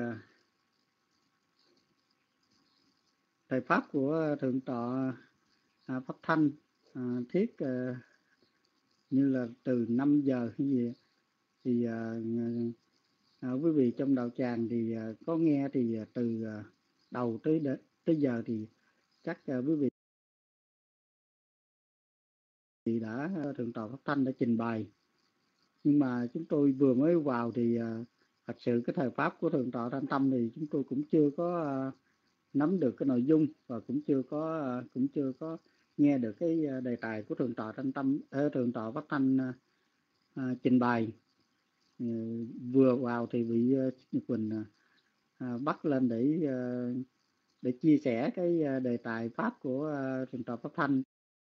thầy pháp của thượng tọa Pháp Thanh thiết như là từ 5 giờ hay gì thì quý vị trong đạo tràng thì có nghe thì từ đầu tới giờ thì chắc quý vị thì đã Thượng tọa Pháp Thanh đã trình bày, nhưng mà chúng tôi vừa mới vào thì thật sự cái thời pháp của Thượng tọa Thanh Tâm thì chúng tôi cũng chưa có nắm được cái nội dung, và cũng chưa có nghe được cái đề tài của Thượng tọa Thanh Tâm, Thượng tọa Pháp Thanh trình bày. Vừa vào thì bị Nhật Quỳnh bắt lên để chia sẻ cái đề tài pháp của Thượng tọa Pháp Thanh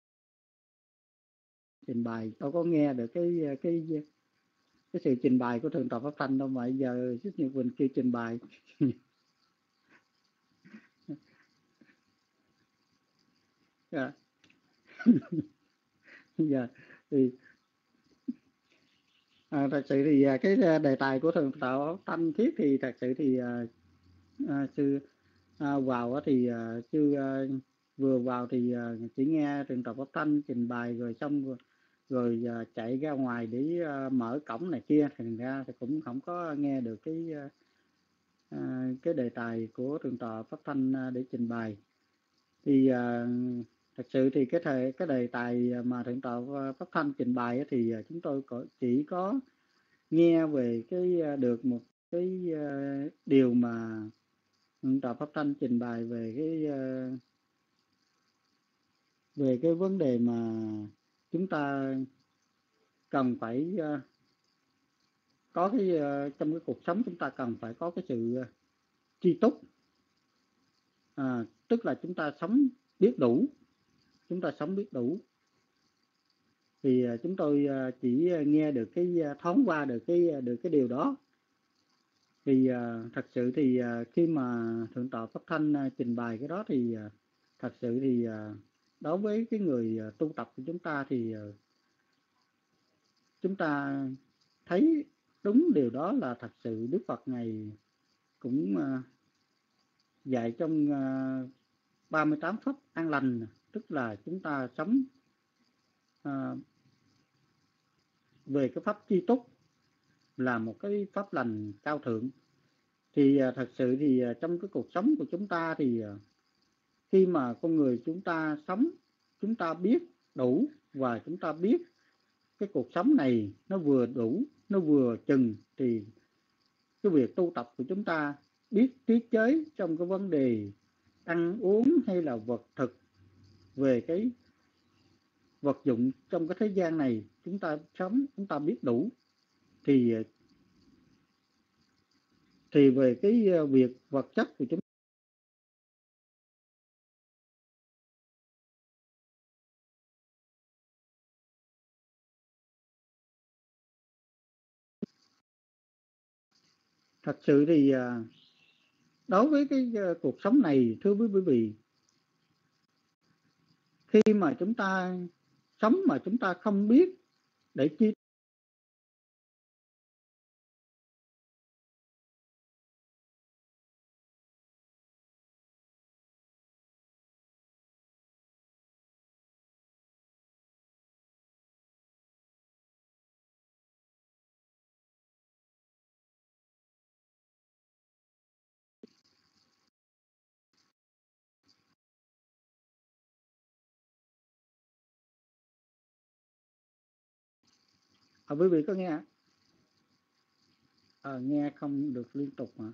trình bày. Tôi có nghe được cái sự trình bày của Thượng tọa Pháp Thanh đâu, mà giờ Nhật Quỳnh kêu trình bày. Yeah. Giờ thì thật sự thì cái đề tài của Thượng tọa Pháp Thanh Thiết thì thật sự thì sư vào thì sư vừa vào thì chỉ nghe Thượng tọa Pháp Thanh trình bày rồi xong rồi chạy ra ngoài để mở cổng này kia, thành ra thì cũng không có nghe được cái đề tài của Thượng tọa Pháp Thanh để trình bày. Thì thật sự thì cái đề tài mà Thượng tọa Pháp Thanh trình bày thì chúng tôi chỉ có nghe về được một cái điều mà Thượng tọa Pháp Thanh trình bày về cái vấn đề mà chúng ta cần phải có trong cái cuộc sống chúng ta cần phải có cái sự tri túc, tức là chúng ta sống biết đủ, thì chúng tôi chỉ nghe được thoáng qua được cái điều đó. Thì thật sự thì khi mà Thượng tọa Pháp Thanh trình bày cái đó thì thật sự thì đối với cái người tu tập của chúng ta thì chúng ta thấy đúng điều đó là thật sự Đức Phật Ngài cũng dạy trong 38 pháp an lành, tức là chúng ta sống về cái pháp tri túc là một cái pháp lành cao thượng. Thì thật sự thì trong cái cuộc sống của chúng ta thì khi mà con người chúng ta sống, chúng ta biết đủ và chúng ta biết cái cuộc sống này nó vừa đủ, nó vừa chừng, thì cái việc tu tập của chúng ta biết tiết chế trong cái vấn đề ăn uống hay là vật thực, về cái vật dụng trong cái thế gian này chúng ta sống, chúng ta biết đủ, thì về cái việc vật chất của chúng thật sự thì đối với cái cuộc sống này, thưa quý vị, khi mà chúng ta sống mà chúng ta không biết để chi quý vị có nghe nghe không được liên tục hả?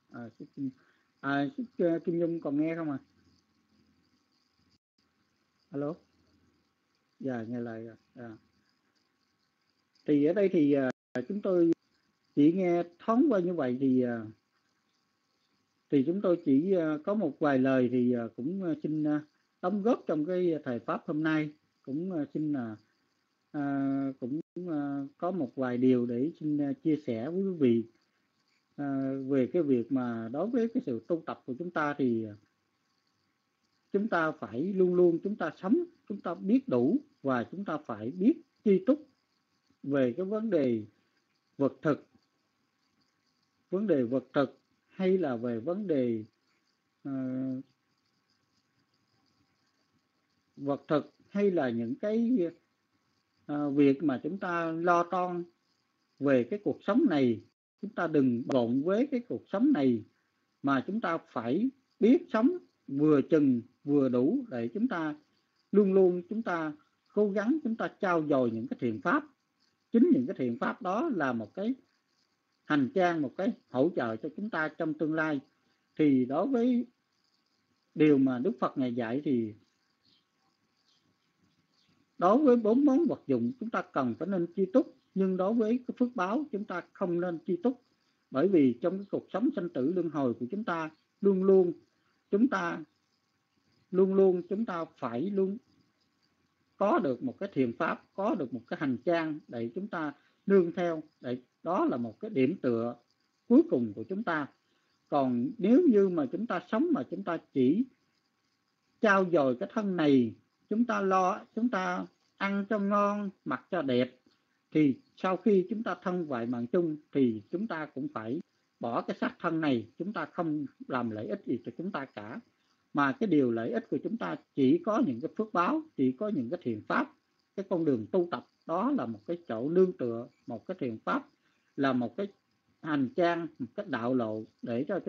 Kim Nhung còn nghe không ạ? Alo, dạ nghe lại rồi. Thì ở đây thì chúng tôi chỉ nghe thoáng qua như vậy, thì chúng tôi chỉ có một vài lời thì cũng xin đóng góp trong cái thời pháp hôm nay, cũng xin là cũng có một vài điều để xin chia sẻ với quý vị về cái việc mà đối với cái sự tu tập của chúng ta thì chúng ta phải luôn luôn chúng ta sống, chúng ta biết đủ và chúng ta phải biết tri túc về cái vấn đề vật thực hay là về vấn đề vật thực hay là những cái việc mà chúng ta lo toan về cái cuộc sống này. Chúng ta đừng gộn với cái cuộc sống này, mà chúng ta phải biết sống vừa chừng vừa đủ, để chúng ta luôn luôn chúng ta cố gắng chúng ta trau dồi những cái thiện pháp. Chính những cái thiện pháp đó là một cái hành trang, một cái hỗ trợ cho chúng ta trong tương lai. Thì đối với điều mà Đức Phật Ngài dạy thì đối với 4 món vật dụng chúng ta cần phải nên chi túc, nhưng đối với cái phước báo chúng ta không nên chi túc. Bởi vì trong cái cuộc sống sanh tử luân hồi của chúng ta luôn luôn chúng ta phải luôn có được một cái thiện pháp, có được một cái hành trang để chúng ta nương theo, để đó là một cái điểm tựa cuối cùng của chúng ta. Còn nếu như mà chúng ta sống mà chúng ta chỉ trau dồi cái thân này, chúng ta ăn cho ngon, mặc cho đẹp, thì sau khi chúng ta thân vậy mạng chung thì chúng ta cũng phải bỏ cái xác thân này, chúng ta không làm lợi ích gì cho chúng ta cả. Mà cái điều lợi ích của chúng ta chỉ có những cái phước báo, chỉ có những cái thiện pháp. Cái con đường tu tập đó là một cái chỗ nương tựa, một cái thiện pháp, là một cái hành trang, một cái đạo lộ để cho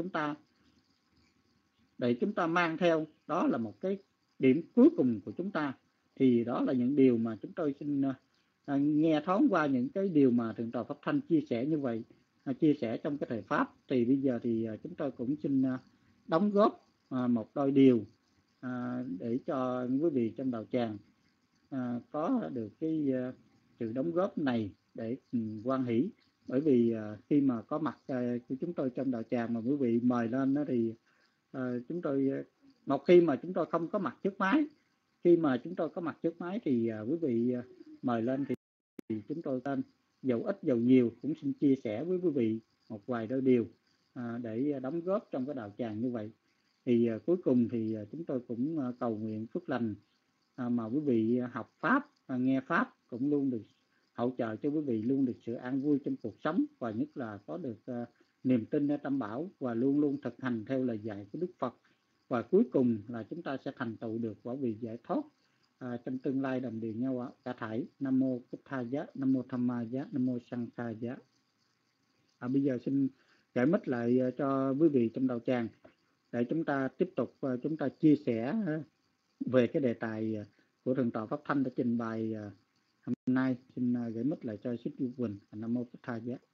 chúng ta mang theo. Đó là một cái điểm cuối cùng của chúng ta. Thì đó là những điều mà chúng tôi xin nghe thoáng qua những cái điều mà Thượng tọa Pháp Thanh chia sẻ như vậy, chia sẻ trong cái thời pháp. Thì bây giờ thì chúng tôi cũng xin đóng góp một đôi điều để cho quý vị trong đạo tràng có được cái sự đóng góp này để hoan hỷ. Bởi vì khi mà có mặt của chúng tôi trong đạo tràng mà quý vị mời lên đó thì chúng tôi, một khi mà chúng tôi không có mặt trước máy, khi mà chúng tôi có mặt trước máy thì quý vị mời lên thì chúng tôi tên dầu ít dầu nhiều cũng xin chia sẻ với quý vị một vài đôi điều để đóng góp trong cái đạo tràng như vậy. Thì cuối cùng thì chúng tôi cũng cầu nguyện phước lành mà quý vị học pháp, nghe pháp cũng luôn được hỗ trợ cho quý vị luôn được sự an vui trong cuộc sống, và nhất là có được niềm tin ở Tam Bảo và luôn luôn thực hành theo lời dạy của Đức Phật. Và cuối cùng là chúng ta sẽ thành tựu được quả vị giải thoát trong tương lai đồng đều nhau cả thảy. Nam mô Bụt Tha Giá, Nam mô Tham Ma Giá, Nam mô Sang Kha Giá. Bây giờ xin giải mít lại cho quý vị trong đạo tràng để chúng ta tiếp tục chúng ta chia sẻ về cái đề tài của Thượng tọa Pháp Thanh đã trình bày hôm nay. Xin gửi mít lại cho Sư Du Quỳnh. Nam mô Bụt Tha Giá.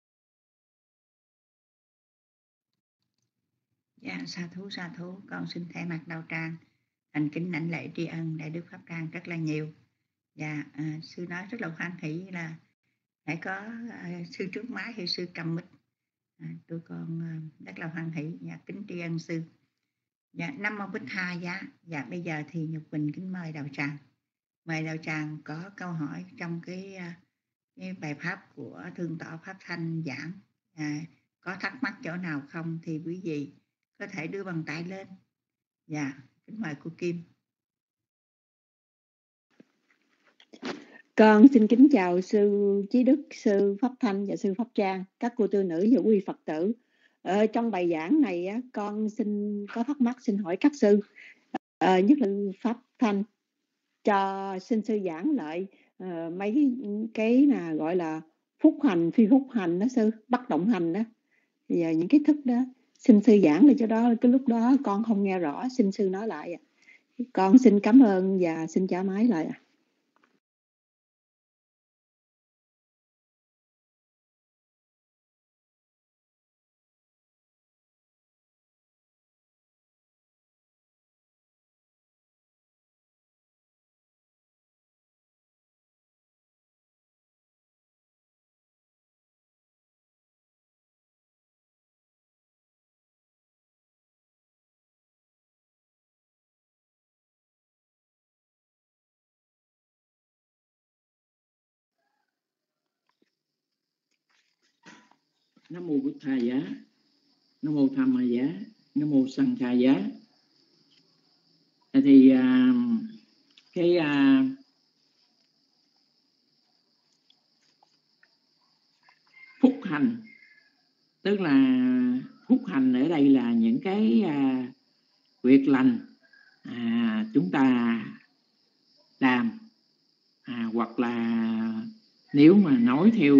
Dạ, sa thú. Con xin thay mặt đạo tràng thành kính đảnh lễ tri ân Đại Đức Pháp Tràng rất là nhiều. Dạ, sư nói rất là hoan hỷ là phải có sư trước máy hay sư cầm mic. Tụi con rất là hoan hỷ. Dạ, kính tri ân sư. Dạ, Nam mô Bích Tha Giá. Dạ, bây giờ thì Nhục Quỳnh kính mời đạo tràng. Mời đạo tràng có câu hỏi trong cái bài pháp của Thượng tọa Pháp Thanh giảng. Có thắc mắc chỗ nào không thì quý vị có thể đưa bàn tay lên. Dạ, kính mời cô Kim. Con xin kính chào sư Chí Đức, sư Pháp Thanh và sư Pháp Trang, các cô tư nữ và quý Phật tử. Trong bài giảng này con xin có thắc mắc xin hỏi các sư, nhất là Pháp Thanh, xin sư giảng lại mấy cái là gọi là phúc hành, phi phúc hành đó sư, bất động hành đó, và những cái thức đó. Xin sư giảng để cho đó, cái lúc đó con không nghe rõ, xin sư nói lại. Con xin cảm ơn và xin trả máy lại. Nam mô Bụt Tha Giá, Nam mô Tham Ma Giá, Nam mô Sang Kha Giá. Thì phúc hành, tức là phúc hành ở đây là những cái việc lành chúng ta làm, hoặc là nếu mà nói theo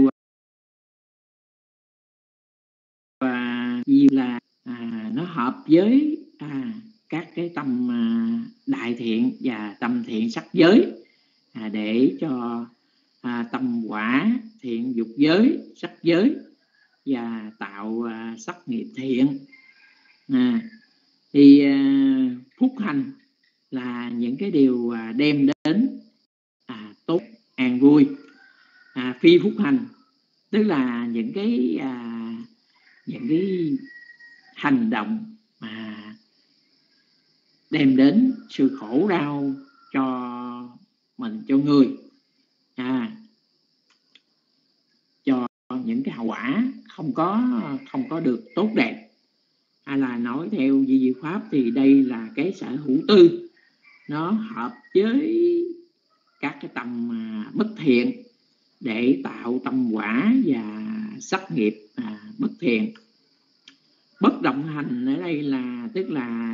gì là nó hợp với các cái tâm đại thiện và tâm thiện sắc giới, để cho tâm quả thiện dục giới, sắc giới và tạo sắc nghiệp thiện. Thì phúc hành là những cái điều đem đến tốt an vui. Phi phúc hành tức là những cái hành động mà đem đến sự khổ đau cho mình, cho người, cho những cái hậu quả không có được tốt đẹp. Hay là nói theo Di Diệu Pháp thì đây là cái sở hữu tư, nó hợp với các cái tâm bất thiện để tạo tâm quả và sắc nghiệp bất thiện. Bất động hành ở đây là tức là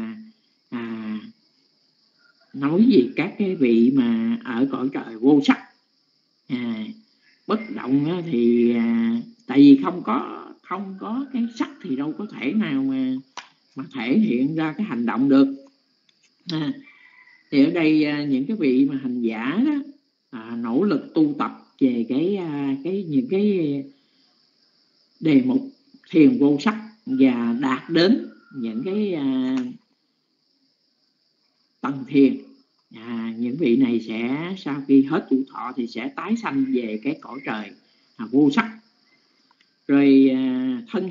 nói về các cái vị mà ở cõi trời vô sắc. Bất động thì tại vì không có cái sắc thì đâu có thể nào mà thể hiện ra cái hành động được. Thì ở đây những cái vị mà hành giả đó nỗ lực tu tập về những cái đề mục thiền vô sắc và đạt đến những cái tầng thiền, những vị này sẽ sau khi hết tuổi thọ thì sẽ tái sanh về cái cõi trời vô sắc. Rồi thân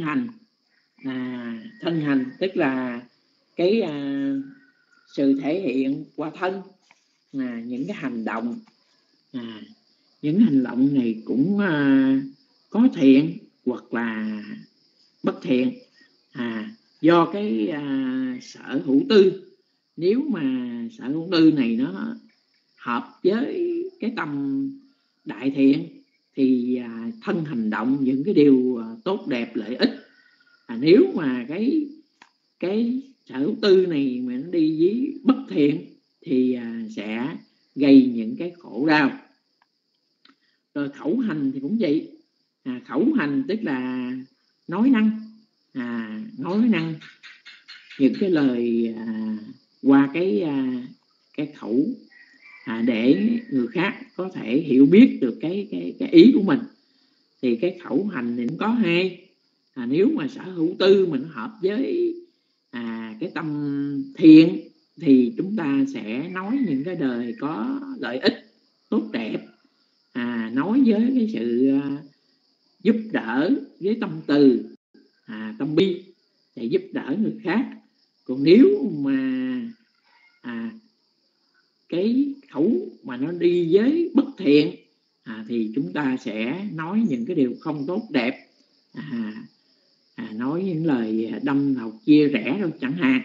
hành tức là cái sự thể hiện qua thân, những cái hành động, những hành động này cũng có thiện hoặc là bất thiện, do cái sở hữu tư. Nếu mà sở hữu tư này nó hợp với cái tâm đại thiện thì thân hành động những cái điều tốt đẹp lợi ích. Nếu mà cái sở hữu tư này mà nó đi với bất thiện thì sẽ gây những cái khổ đau. Rồi khẩu hành thì cũng vậy. Khẩu hành tức là nói năng, những cái lời qua cái khẩu để người khác có thể hiểu biết được cái ý của mình. Thì cái khẩu hành thì cũng có hai. Nếu mà sở hữu tư mình hợp với cái tâm thiện thì chúng ta sẽ nói những cái đời có lợi ích tốt đẹp, nói với cái sự giúp đỡ với tâm từ, tâm bi để giúp đỡ người khác. Còn nếu mà cái khẩu mà nó đi với bất thiện thì chúng ta sẽ nói những cái điều không tốt đẹp, nói những lời đâm thọc chia rẽ đâu chẳng hạn.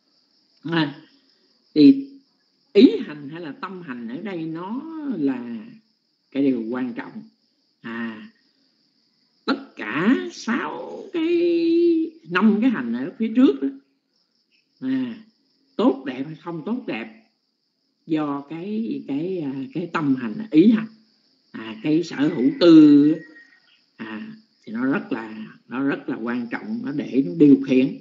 Thì ý hành hay là tâm hành ở đây nó là cái điều quan trọng. Tất cả 5 cái hành ở phía trước đó, tốt đẹp hay không tốt đẹp do cái tâm hành, ý hành, cái sở hữu tư thì nó rất là quan trọng, nó để nó điều khiển.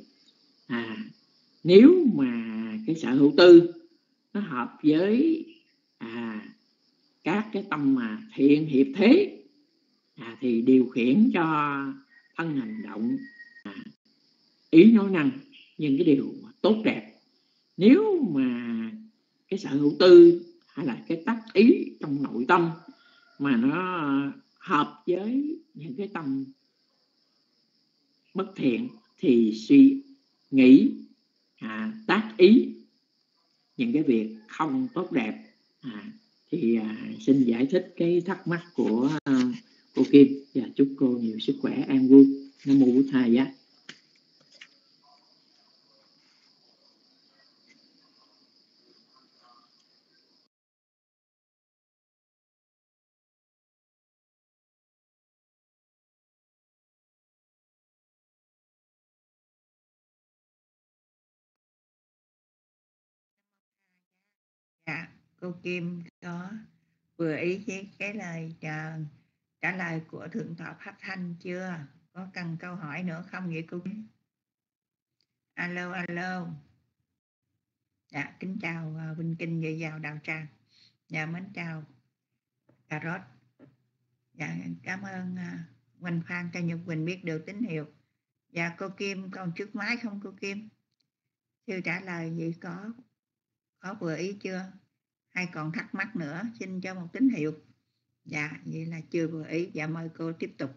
Nếu mà cái sở hữu tư nó hợp với các cái tâm mà thiện hiệp thế thì điều khiển cho thân hành động, ý nói năng những cái điều tốt đẹp. Nếu mà cái sở hữu tư hay là cái tác ý trong nội tâm mà nó hợp với những cái tâm bất thiện thì suy nghĩ, tác ý những cái việc không tốt đẹp. Thì xin giải thích cái thắc mắc của cô Kim và chúc cô nhiều sức khỏe an vui. Nam mô Bổn Thầy giá. Dạ, cô Kim có vừa ý với cái lời trả lời của Thượng tọa Pháp Thanh chưa? Có cần câu hỏi nữa không vậy cô Kim? Alo. Dạ, kính chào Vinh Kinh về vào đạo tràng. Dạ, mến chào cà rốt. Dạ, cảm ơn Quỳnh Phan cho Nhật Quỳnh biết được tín hiệu. Dạ, cô Kim còn trước máy không cô Kim? Chưa trả lời gì có vừa ý chưa? Hay còn thắc mắc nữa, xin cho một tín hiệu. Dạ, vậy là chưa vừa ý. Dạ, mời cô tiếp tục.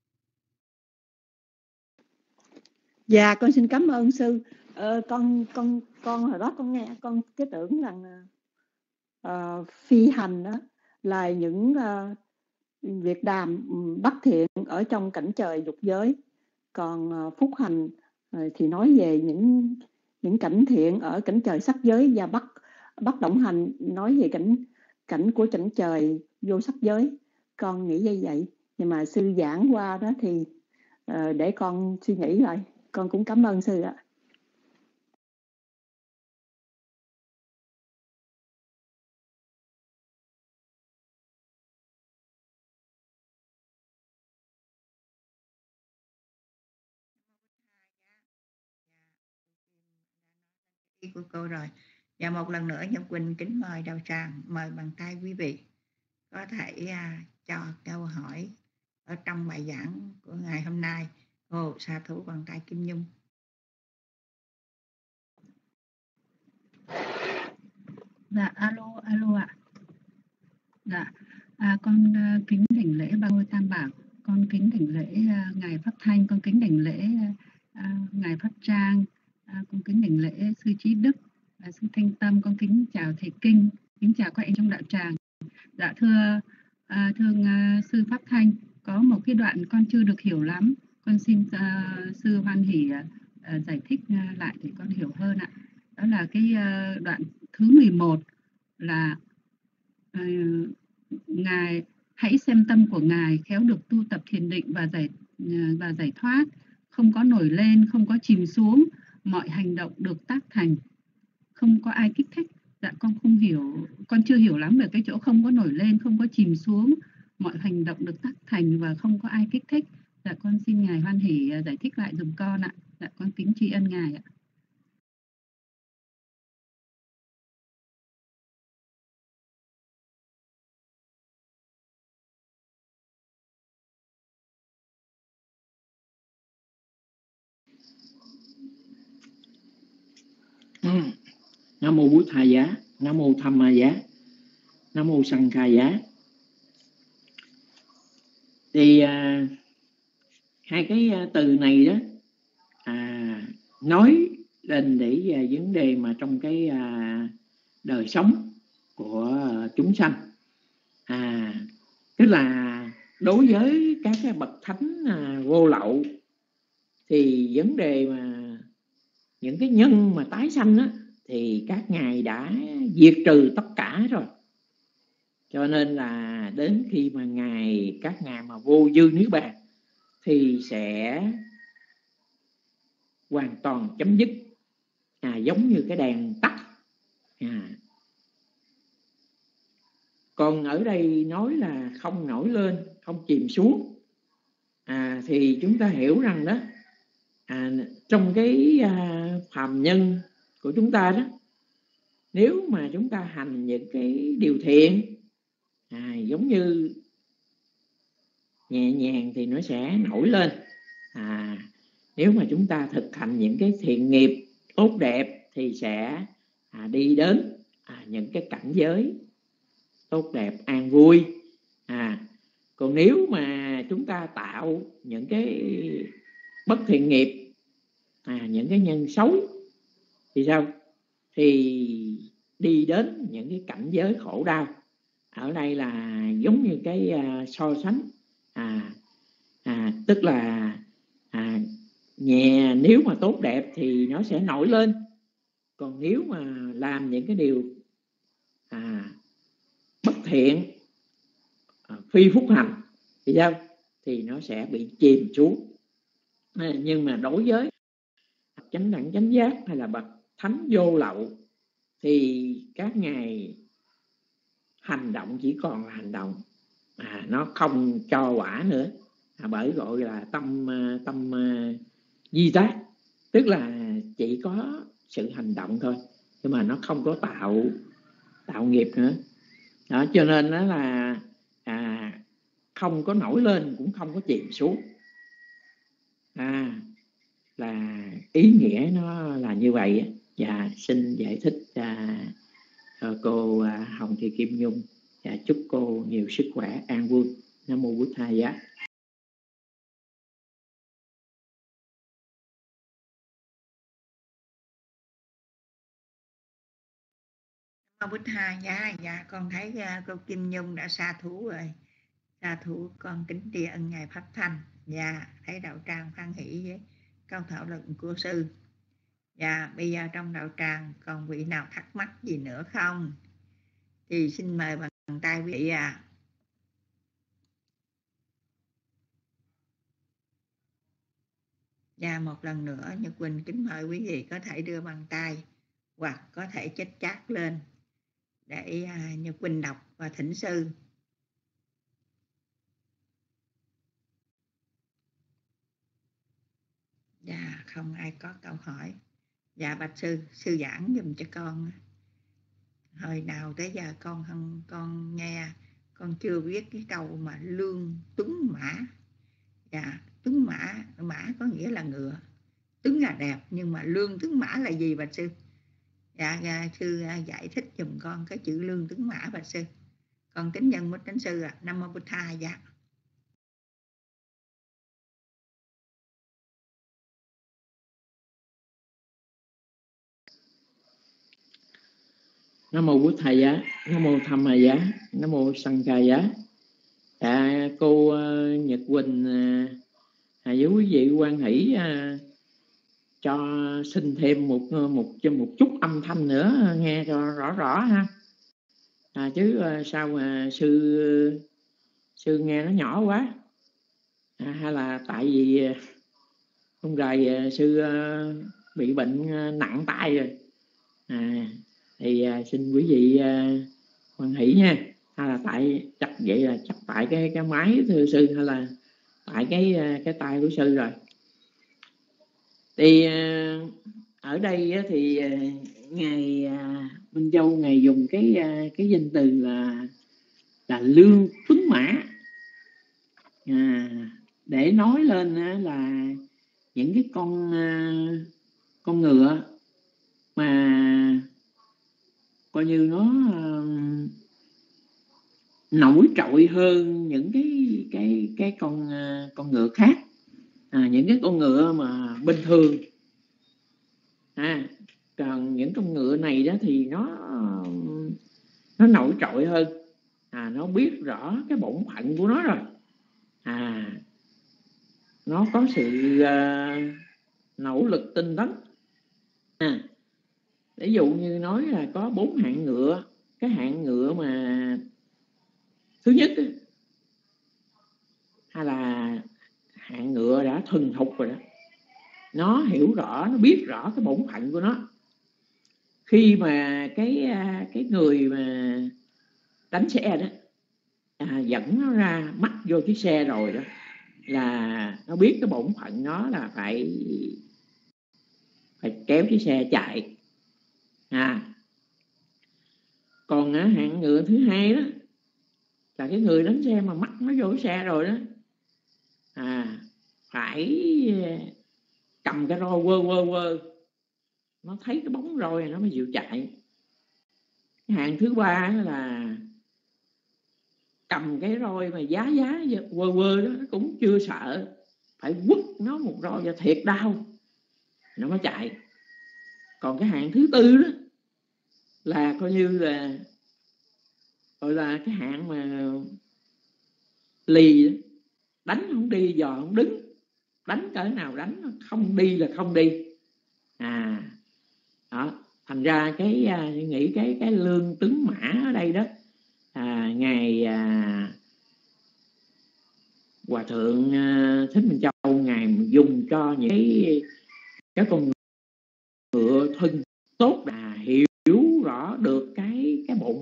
Dạ, con xin cảm ơn sư. Con hồi đó con nghe con cái tưởng rằng phi hành đó là những việc đàm bất thiện ở trong cảnh trời dục giới, còn phúc hành thì nói về những cảnh thiện ở cảnh trời sắc giới, và bất động hành nói về cảnh của cảnh trời vô sắc giới. Con nghĩ như vậy, nhưng mà sư giảng qua đó thì để con suy nghĩ lại. Con cũng cảm ơn sư ạ. Ý của cô rồi. Và một lần nữa Nhật Quỳnh kính mời đầu tràng, mời bàn tay quý vị có thể cho câu hỏi ở trong bài giảng của ngày hôm nay. Sa thú bàn tay Kim Nhung. Dạ, alo ạ. Dạ, con kính đảnh lễ Ba Ngôi Tam Bảo, con kính đảnh lễ ngài Pháp Thanh, con kính đảnh lễ ngài Pháp Trang, con kính đảnh lễ sư Trí Đức, sư Thanh Tâm, con kính chào thầy Kinh, kính chào các anh trong đạo tràng. Dạ thưa sư Pháp Thanh, có một cái đoạn con chưa được hiểu lắm, con xin sư hoan hỷ giải thích lại để con hiểu hơn ạ. Đó là cái đoạn thứ 11 là ngài hãy xem tâm của ngài khéo được tu tập thiền định và giải thoát, không có nổi lên, không có chìm xuống, mọi hành động được tác thành, không có ai kích thích. Dạ, con không hiểu, con chưa hiểu lắm về cái chỗ không có nổi lên, không có chìm xuống, mọi hành động được tác thành và không có ai kích thích. Dạ, con xin ngài hoan hỷ giải thích lại dùm con ạ. Dạ, con kính tri ân ngài ạ. Nam mô Bụt Thầy Giá, Nam mô Tham Ma Giá, Nam mô Sang Kha Giá. Thì hai cái từ này đó nói lên để vấn đề mà trong cái đời sống của chúng sanh, tức là đối với các cái bậc thánh vô lậu thì vấn đề mà những cái nhân mà tái sanh á, thì các ngài đã diệt trừ tất cả rồi. Cho nên là đến khi mà các ngài mà vô dư niết bàn thì sẽ hoàn toàn chấm dứt, giống như cái đèn tắt. Còn ở đây nói là không nổi lên, không chìm xuống, thì chúng ta hiểu rằng đó, trong cái phàm nhân của chúng ta đó, nếu mà chúng ta hành những cái điều thiện, giống như nhẹ nhàng thì nó sẽ nổi lên. Nếu mà chúng ta thực hành những cái thiện nghiệp tốt đẹp thì sẽ đi đến những cái cảnh giới tốt đẹp an vui. Còn nếu mà chúng ta tạo những cái bất thiện nghiệp, những cái nhân xấu thì sao? Thì đi đến những cái cảnh giới khổ đau. Ở đây là giống như cái so sánh, tức là nhẹ, nếu mà tốt đẹp thì nó sẽ nổi lên. Còn nếu mà làm những cái điều bất thiện, phi phúc hành thì sao? Thì nó sẽ bị chìm xuống. Nhưng mà đối với chánh đẳng chánh giác hay là bậc thánh vô lậu thì các ngài hành động chỉ còn là hành động, nó không cho quả nữa, bởi gọi là tâm di tác, tức là chỉ có sự hành động thôi, nhưng mà nó không có tạo nghiệp nữa. Đó, cho nên đó là không có nổi lên cũng không có chìm xuống. Là ý nghĩa nó là như vậy. Và xin giải thích cô Hồng Thị Kim Nhung, và chúc cô nhiều sức khỏe, an vui. Nam mô Bụt Thầy giá. Nam mô Bụt Thầy giá. Dạ con thấy cô Kim Nhung đã sa thú rồi. Sa thú con kính tri ân ngài Pháp Thanh. Dạ thấy đạo tràng hoan hỷ với câu thảo luận của sư. Dạ bây giờ trong đạo tràng còn vị nào thắc mắc gì nữa không? Thì xin mời bằng tay quý vị ạ. Và một lần nữa Nhật Quỳnh kính mời quý vị có thể đưa bàn tay hoặc có thể chết chat lên để Nhật Quỳnh đọc và thỉnh sư. Dạ không ai có câu hỏi. Dạ bạch sư, sư giảng giùm cho con. Hồi nào tới giờ con nghe con chưa biết cái câu mà lương tuấn mã. Dạ tuấn mã có nghĩa là ngựa. Tuấn là đẹp, nhưng mà lương tuấn mã là gì bạch sư? Dạ sư giải thích giùm con cái chữ lương tuấn mã bạch sư. Con kính nhân Bụt Thánh sư ạ. Nam mô Bụt Thầy. Dạ. Nam mô Bụt Thầy giá. Nam mô Tham Hà giá. Nam mô Sanh Ca giá. Cô Nhật Quỳnh với quý vị hoan hỷ cho xin thêm một chút âm thanh nữa nghe cho rõ ha. Chứ sao mà sư nghe nó nhỏ quá, hay là tại vì hôm rồi sư bị bệnh nặng tay rồi, thì xin quý vị hoan hỷ nha. Hay là tại chắc vậy là chắc tại cái máy thưa sư, hay là tại cái tay của sư rồi. Thì ở đây thì ngài Minh Châu ngài dùng cái danh từ là lương tuấn mã để nói lên là những cái con ngựa mà coi như nó nổi trội hơn những cái con ngựa khác, những cái con ngựa mà bình thường. Còn những con ngựa này đó thì nó nổi trội hơn, nó biết rõ cái bổn phận của nó rồi, nó có sự nỗ lực tinh tấn. Ví dụ như nói là có 4 hạng ngựa. Cái hạng ngựa mà thứ nhất hay là hạng ngựa đã thuần thục rồi đó, nó hiểu rõ, nó biết rõ cái bổn phận của nó. Khi mà cái người mà đánh xe đó dẫn nó ra mắc vô chiếc xe rồi đó, là nó biết cái bổn phận nó là phải kéo chiếc xe chạy. Còn hạng ngựa thứ hai đó là cái người đánh xe mà mắc nó vô cái xe rồi đó, phải cầm cái roi quơ, nó thấy cái bóng roi này nó mới chịu chạy. Cái hạng thứ ba là cầm cái roi mà giá quơ đó, nó cũng chưa sợ, phải quất nó một roi cho thiệt đau nó mới chạy. Còn cái hạng thứ tư đó là coi như là gọi là cái hạng mà lì đó. Đánh không đi, dò không đứng, đánh cỡ nào đánh, không đi là không đi. Đó. Thành ra nghĩ cái lương tuấn mã ở đây đó, ngài Hòa thượng Thích Minh Châu ngài dùng cho những cái con ngựa thân tốt, là hiểu rõ được cái bổn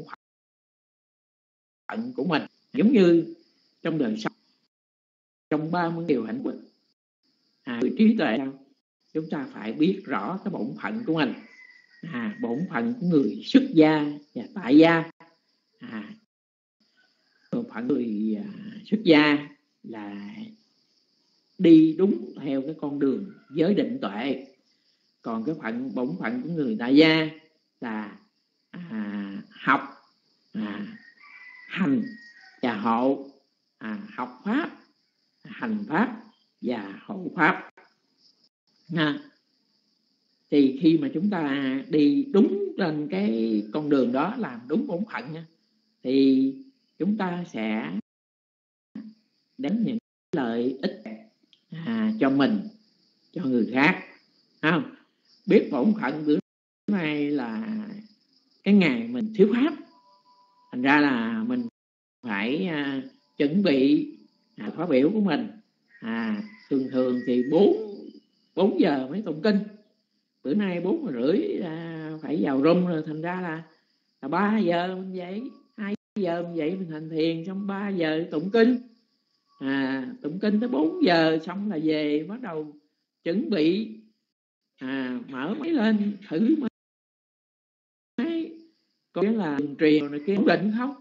phận của mình. Giống như trong đời sống, trong 30 điều hạnh phúc, trí tuệ, chúng ta phải biết rõ cái bổn phận của mình, bổn phận của người xuất gia và tại gia. phận người xuất gia là đi đúng theo cái con đường giới định tuệ, còn cái bổn phận của người tại gia là học, hành và hộ, học pháp, hành pháp và hộ pháp. Thì khi mà chúng ta đi đúng trên cái con đường đó, làm đúng bổn phận, thì chúng ta sẽ đến những lợi ích cho mình, cho người khác. Không? Biết bổn phận bữa nay là cái ngày mình thiếu pháp, thành ra là mình phải chuẩn bị khóa biểu của mình. Thường thì 4 giờ mới tụng kinh, bữa nay 4 giờ rưỡi phải vào room rồi, thành ra là 3 giờ mình dậy, 2 giờ mình dậy mình hành thiền, xong 3 giờ tụng kinh, tụng kinh tới 4 giờ xong là về, bắt đầu chuẩn bị mở máy lên thử máy có là truyền này kia ổn định không,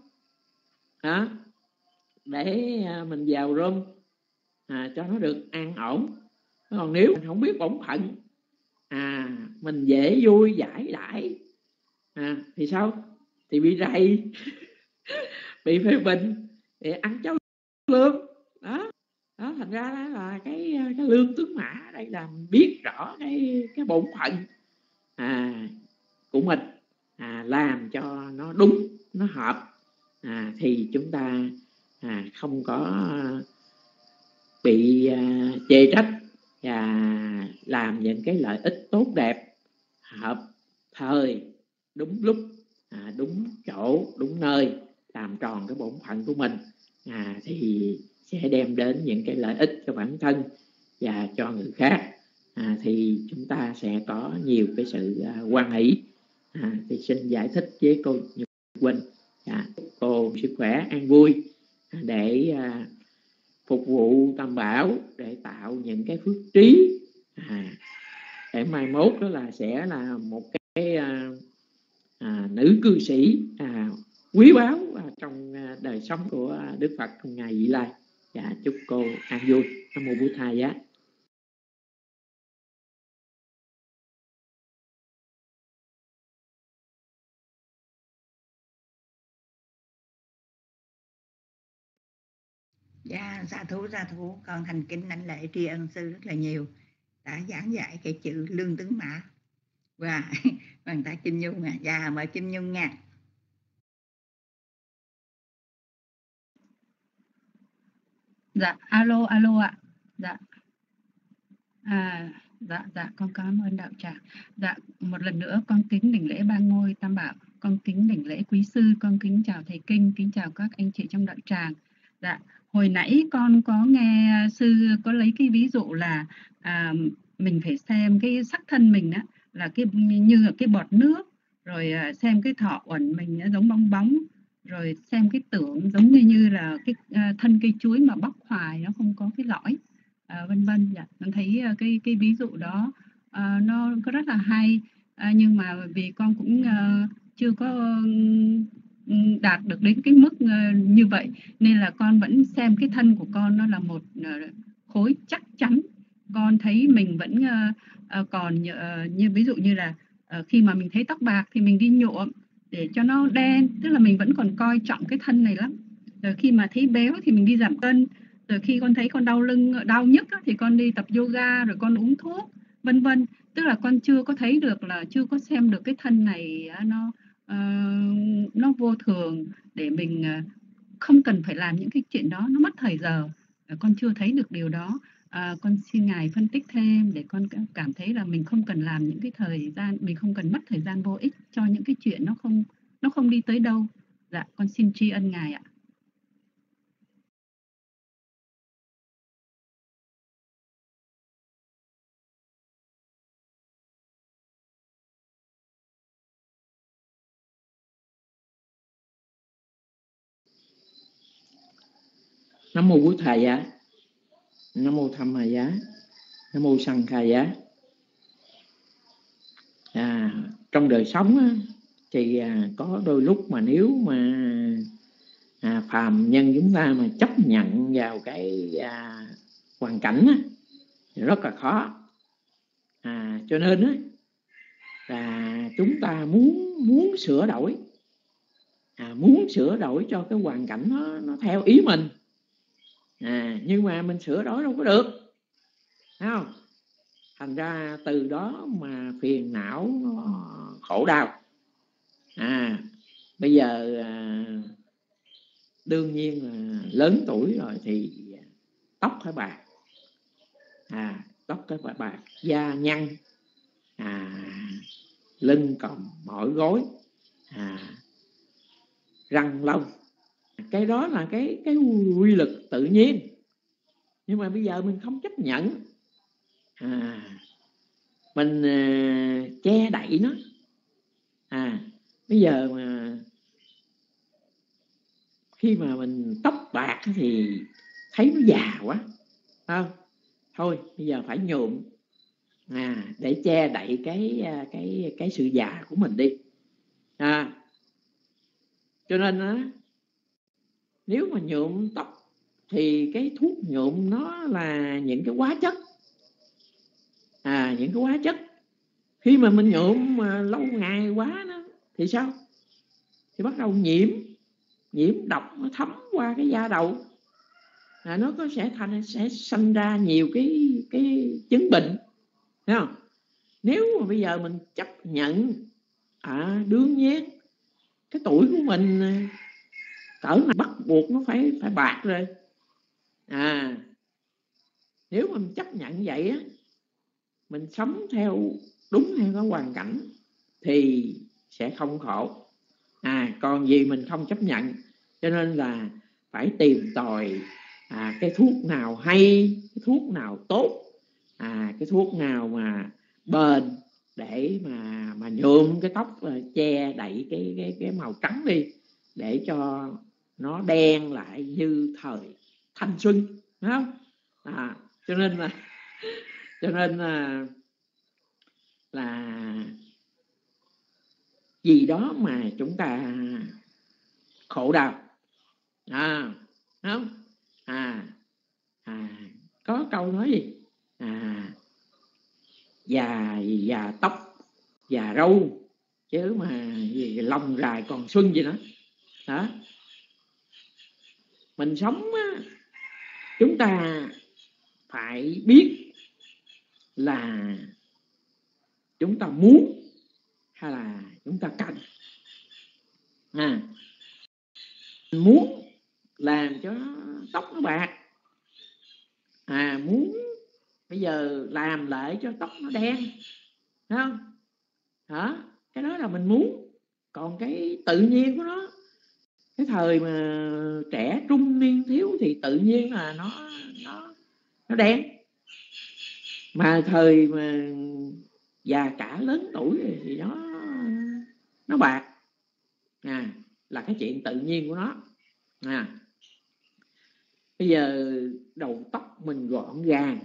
để mình vào room cho nó được an ổn. Còn nếu mình không biết bổn phận, mình dễ vui giải đãi, thì sao? Thì bị rầy bị phê bình, để ăn cháo lương đó. Thành ra là cái lương tướng mã ở đây là biết rõ cái bổn phận của mình, làm cho nó đúng, nó hợp, thì chúng ta không có bị chê trách, và làm những cái lợi ích tốt đẹp, hợp thời, đúng lúc, đúng chỗ, đúng nơi, làm tròn cái bổn phận của mình, thì sẽ đem đến những cái lợi ích cho bản thân và cho người khác. Thì chúng ta sẽ có nhiều cái sự hoan hỷ. Thì xin giải thích với cô Nhật Quỳnh, cô sức khỏe an vui, để phục vụ Tam Bảo, để tạo những cái phước trí, để mai mốt đó là sẽ là một cái nữ cư sĩ quý báu trong đời sống của Đức Phật trong ngày vị lai. Và chúc cô an vui. Nam mô Bổn Thầy giá. Dạ, sa thú. Con thành kính đảnh lễ tri ân sư rất là nhiều, đã giảng dạy cái chữ lương tướng mã và bằng ta Chim Nhung. Dạ, mời Chim Nhung nha. Dạ, alo ạ. Dạ. Dạ, con cảm ơn đạo tràng. Dạ, một lần nữa con kính đảnh lễ ba ngôi Tam Bảo, con kính đảnh lễ quý sư, con kính chào thầy Kinh, kính chào các anh chị trong đạo tràng. Dạ, hồi nãy con có nghe sư có lấy cái ví dụ là mình phải xem cái sắc thân mình á, là cái như là cái bọt nước, rồi xem cái thọ uẩn mình nó giống bong bóng, rồi xem cái tưởng giống như là cái thân cây chuối mà bóc hoài nó không có cái lõi, vân vân. Dạ, con thấy cái ví dụ đó nó có rất là hay, nhưng mà vì con cũng chưa có đạt được đến cái mức như vậy, nên là con vẫn xem cái thân của con nó là một khối chắc chắn. Con thấy mình vẫn còn như ví dụ như là khi mà mình thấy tóc bạc thì mình đi nhuộm để cho nó đen, tức là mình vẫn còn coi trọng cái thân này lắm. Rồi khi mà thấy béo thì mình đi giảm cân, rồi khi con thấy con đau lưng, đau nhức thì con đi tập yoga, rồi con uống thuốc, vân vân. Tức là con chưa có thấy được, là chưa có xem được cái thân này nó vô thường, để mình không cần phải làm những cái chuyện đó, nó mất thời giờ. Con chưa thấy được điều đó. Con xin Ngài phân tích thêm để con cảm thấy là mình không cần làm những cái thời gian, mình không cần mất thời gian vô ích cho những cái chuyện nó không đi tới đâu. Dạ, con xin tri ân Ngài ạ. Nam mô Bổn Thầy giá. Nam mô Tham Hà giá. Nam mô Sanh Khai giá. Trong đời sống thì có đôi lúc mà nếu mà phàm nhân chúng ta mà chấp nhận vào cái hoàn cảnh á, rất là khó. Cho nên á, là chúng ta muốn sửa đổi, muốn sửa đổi cho cái hoàn cảnh nó theo ý mình, nhưng mà mình sửa đổi đâu có được, thấy không? Thành ra từ đó mà phiền não, nó khổ đau. Bây giờ đương nhiên là lớn tuổi rồi thì tóc phải bạc, tóc phải bạc, da nhăn, lưng còng, mỏi gối, răng lông. Cái đó là cái quy luật tự nhiên, nhưng mà bây giờ mình không chấp nhận, mình che đậy nó. Bây giờ mà khi mà mình tóc bạc thì thấy nó già quá, không? Thôi bây giờ phải nhuộm để che đậy cái sự già của mình đi. Cho nên á, nếu mà nhuộm tóc thì cái thuốc nhuộm nó là những cái hóa chất, những cái hóa chất. Khi mà mình nhuộm mà lâu ngày quá đó thì sao? Thì bắt đầu nhiễm độc, nó thấm qua cái da đầu, nó sẽ sanh ra nhiều cái chứng bệnh, thấy không? Nếu mà bây giờ mình chấp nhận, đương nhiên cái tuổi của mình cỡ này bắt buộc nó phải bạc rồi. Nếu mà mình chấp nhận vậy á, mình sống đúng theo cái hoàn cảnh thì sẽ không khổ. Còn gì mình không chấp nhận, cho nên là phải tìm tòi cái thuốc nào hay, cái thuốc nào tốt, cái thuốc nào mà bền để mà nhuộm cái tóc, che đậy cái màu trắng đi, để cho nó đen lại như thời thanh xuân, phải không? Cho nên là vì đó mà chúng ta khổ đau, không? Có câu nói gì? Già tóc, già râu, chứ mà gì lông dài còn xuân gì nữa. Đó, mình sống á, chúng ta phải biết là chúng ta muốn hay là chúng ta cần. Muốn làm cho tóc nó bạc, muốn bây giờ làm lại cho tóc nó đen, thấy không? Cái đó là mình muốn. Còn cái tự nhiên của nó, cái thời mà trẻ trung niên thiếu thì tự nhiên là nó đen, mà thời mà già cả lớn tuổi thì nó bạc, là cái chuyện tự nhiên của nó. Bây giờ đầu tóc mình gọn gàng,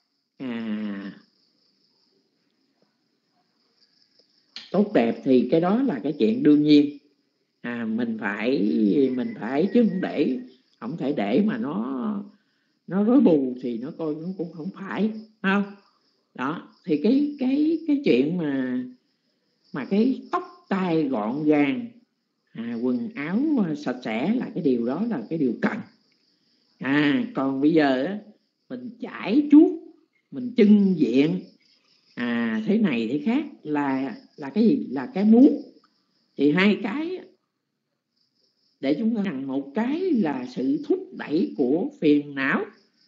tốt đẹp thì cái đó là cái chuyện đương nhiên. Mình phải chứ không thể để mà nó rối bù thì nó coi nó cũng không phải, không? Đó thì cái chuyện mà cái tóc tai gọn gàng, quần áo sạch sẽ là cái điều đó là cái điều cần. Còn bây giờ mình chải chuốt, mình chưng diện, thế này thế khác là cái gì? Là cái muốn. Thì hai cái để chúng ta rằng, một cái là sự thúc đẩy của phiền não,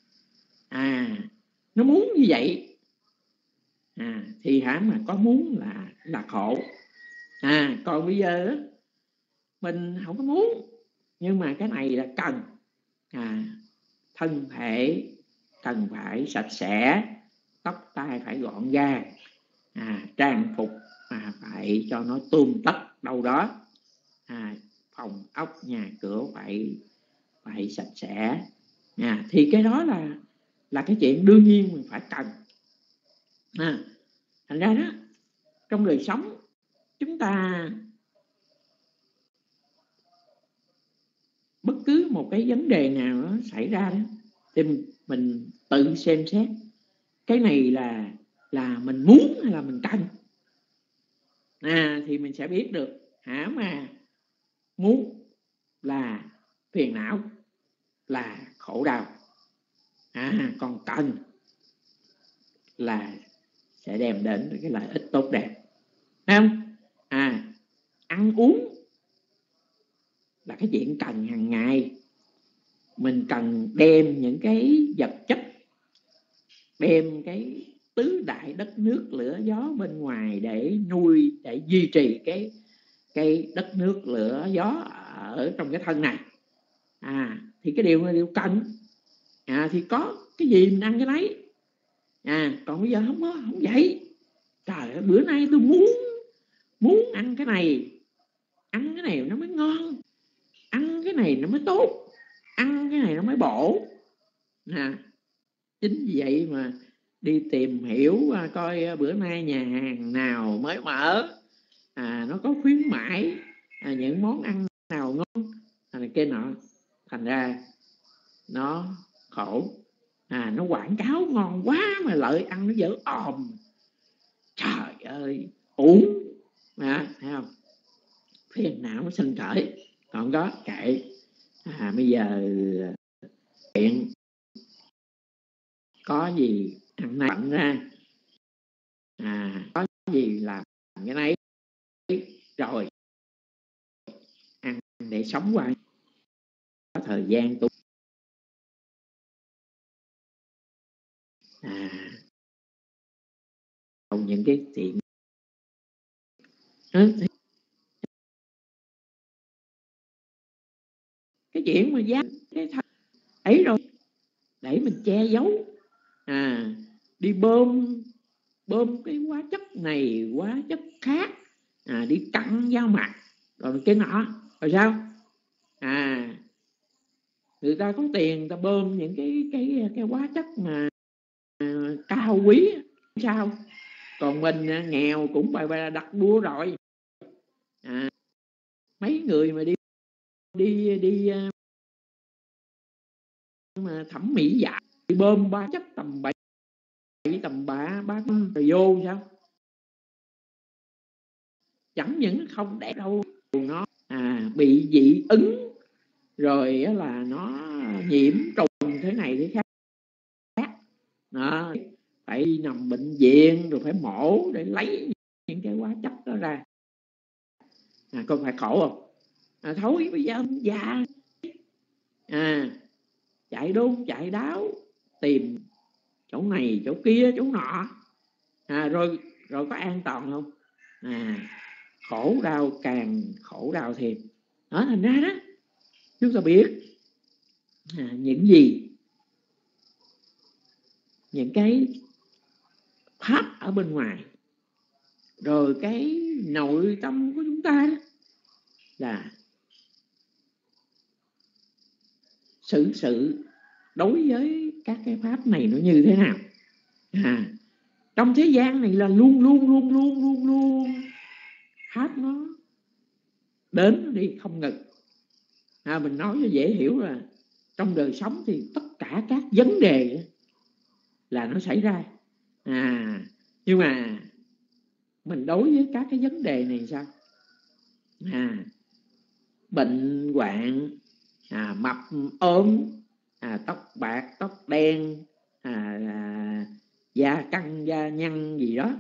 nó muốn như vậy, thì mà có muốn là khổ. Còn bây giờ mình không có muốn, nhưng mà cái này là cần. Thân thể cần phải sạch sẽ, tóc tai phải gọn gàng, trang phục phải cho nó tươm tất đâu đó, phòng ốc nhà cửa phải sạch sẽ, thì cái đó là cái chuyện đương nhiên mình phải cần. Thành ra đó, trong đời sống chúng ta bất cứ một cái vấn đề nào nó xảy ra đó thì mình tự xem xét cái này là mình muốn hay là mình cần. Thì mình sẽ biết được hả, mà muốn là phiền não, là khổ đau, còn cần là sẽ đem đến cái lợi ích tốt đẹp. Thấy không? Ăn uống là cái chuyện cần hàng ngày. Mình cần đem những cái vật chất, đem cái tứ đại đất nước lửa gió bên ngoài để nuôi, để duy trì cái đất nước lửa gió ở trong cái thân này. Thì cái điều này điều cần. Thì có cái gì mình ăn cái đấy. Còn bây giờ không vậy. Trời ơi, bữa nay tôi muốn ăn cái này nó mới ngon, ăn cái này nó mới tốt, ăn cái này nó mới bổ. Chính vì vậy mà đi tìm hiểu coi bữa nay nhà hàng nào mới mở, nó có khuyến mãi, những món ăn nào ngon, cái nọ. Thành ra nó khổ. Nó quảng cáo ngon quá mà lợi ăn nó dở òm. Trời ơi, uổng. Thấy không? Phiền não sinh khởi. Còn có kệ. Bây giờ chuyện có gì ăn này bận ra, có gì làm cái này rồi ăn để sống qua. Có thời gian tu. Những cái chuyện cái chuyện mà dám cái ấy rồi để mình che giấu, đi bơm cái hóa chất này hóa chất khác, đi căng da mặt rồi cái nọ rồi sao. Người ta có tiền người ta bơm những cái hóa chất mà cao quý sao. Còn mình nghèo cũng bài đặt đua rồi. Mấy người mà đi mà thẩm mỹ giả đi bơm hóa chất tầm bậy tầm bạ bá rồi vô sao. Chẳng những không đẹp đâu, nó bị dị ứng rồi là nó nhiễm trùng thế này thế khác. Phải đi nằm bệnh viện rồi phải mổ để lấy những cái hóa chất đó ra. Có phải khổ không? Thôi bây giờ già, chạy đôn chạy đáo tìm chỗ này chỗ kia chỗ nọ, rồi có an toàn không? Khổ đau càng khổ đau thêm. Thành ra đó chúng ta biết những gì, những cái pháp ở bên ngoài, rồi cái nội tâm của chúng ta đó là xử sự đối với các cái pháp này nó như thế nào. Trong thế gian này là luôn pháp nó đến nó đi không ngừng. Mình nói cho dễ hiểu là trong đời sống thì tất cả các vấn đề là nó xảy ra. Nhưng mà mình đối với các cái vấn đề này sao? Bệnh hoạn, mập ốm, tóc bạc tóc đen, da căng da nhăn gì đó.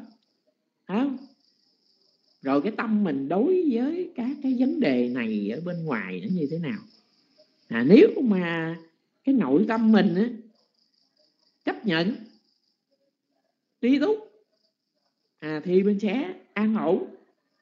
Rồi cái tâm mình đối với các cái vấn đề này ở bên ngoài nó như thế nào? Nếu mà cái nội tâm mình chấp nhận trí túc, thì mình sẽ an ổn,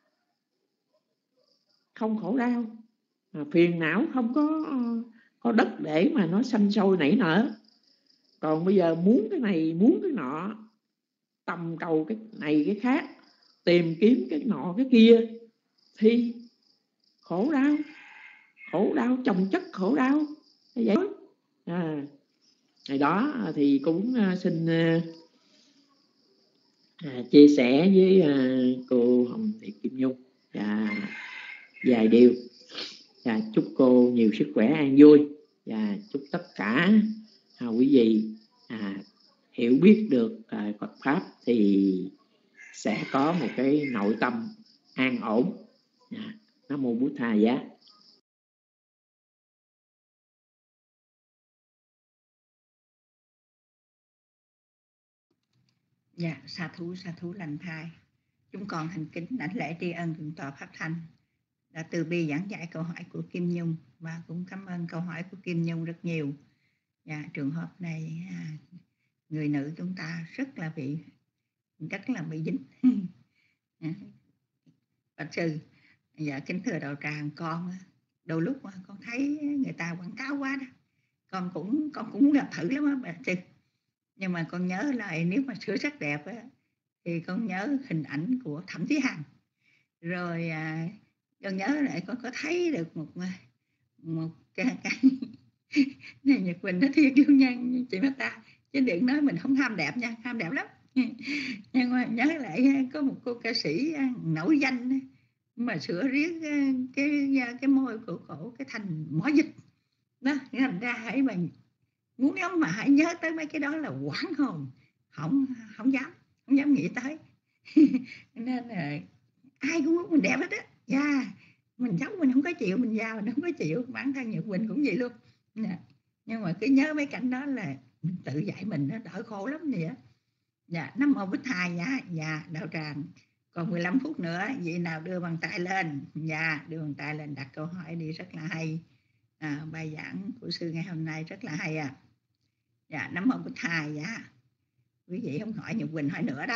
không khổ đau, phiền não không có đất để mà nó sanh sôi nảy nở. Còn bây giờ muốn cái này muốn cái nọ, tầm cầu cái này cái khác, tìm kiếm cái nọ cái kia thì khổ đau chồng chất khổ đau như vậy. Ngày đó thì cũng xin chia sẻ với cô Hồng Thị Kim Nhung vài điều. Chúc cô nhiều sức khỏe an vui, và chúc tất cả quý vị hiểu biết được Phật pháp thì sẽ có một cái nội tâm an ổn. Nam mô Bụt Thầy giá. Dạ, sa thú lành thai. Chúng con thành kính đảnh lễ tri ân Thượng tọa Pháp Thanh đã từ bi giảng giải câu hỏi của Kim Nhung, và cũng cảm ơn câu hỏi của Kim Nhung rất nhiều. Dạ, trường hợp này người nữ chúng ta rất là bị dính. Bạch sư, dạ kính thưa đạo tràng, con đôi lúc con thấy người ta quảng cáo quá đó, con cũng muốn làm thử lắm á bạch sư. Nhưng mà con nhớ lại, nếu mà sửa sắc đẹp á, thì con nhớ hình ảnh của Thẩm Thúy Hằng. Rồi con nhớ lại con có thấy được một cái này Nhật Quỳnh nó thiên lương nhân chị Bát Ta, chứ đừng nói mình không ham đẹp nha, ham đẹp lắm. Nhưng mà nhớ lại có một cô ca sĩ nổi danh mà sửa riết cái môi của cổ cái thành mỏ dịch đó, thành ra hãy mà muốn lắm mà hãy nhớ tới mấy cái đó là quảng hồn, không dám nghĩ tới. Nên là ai cũng muốn mình đẹp hết á. Mình xấu mình không có chịu, mình già mình không có chịu, bản thân Nhật Quỳnh cũng vậy luôn. Nhưng mà cứ nhớ mấy cảnh đó là mình tự dạy mình nó đỡ khổ lắm vậy á. Dạ, Nam mô Bích Thầy. Dạ, đạo tràng còn 15 phút nữa, vị nào đưa bàn tay lên. Dạ, đưa bàn tay lên đặt câu hỏi đi, rất là hay. Bài giảng của sư ngày hôm nay rất là hay à. Dạ, Nam mô Bích Thầy. Dạ, quý vị không hỏi Nhật Quỳnh hỏi nữa đó.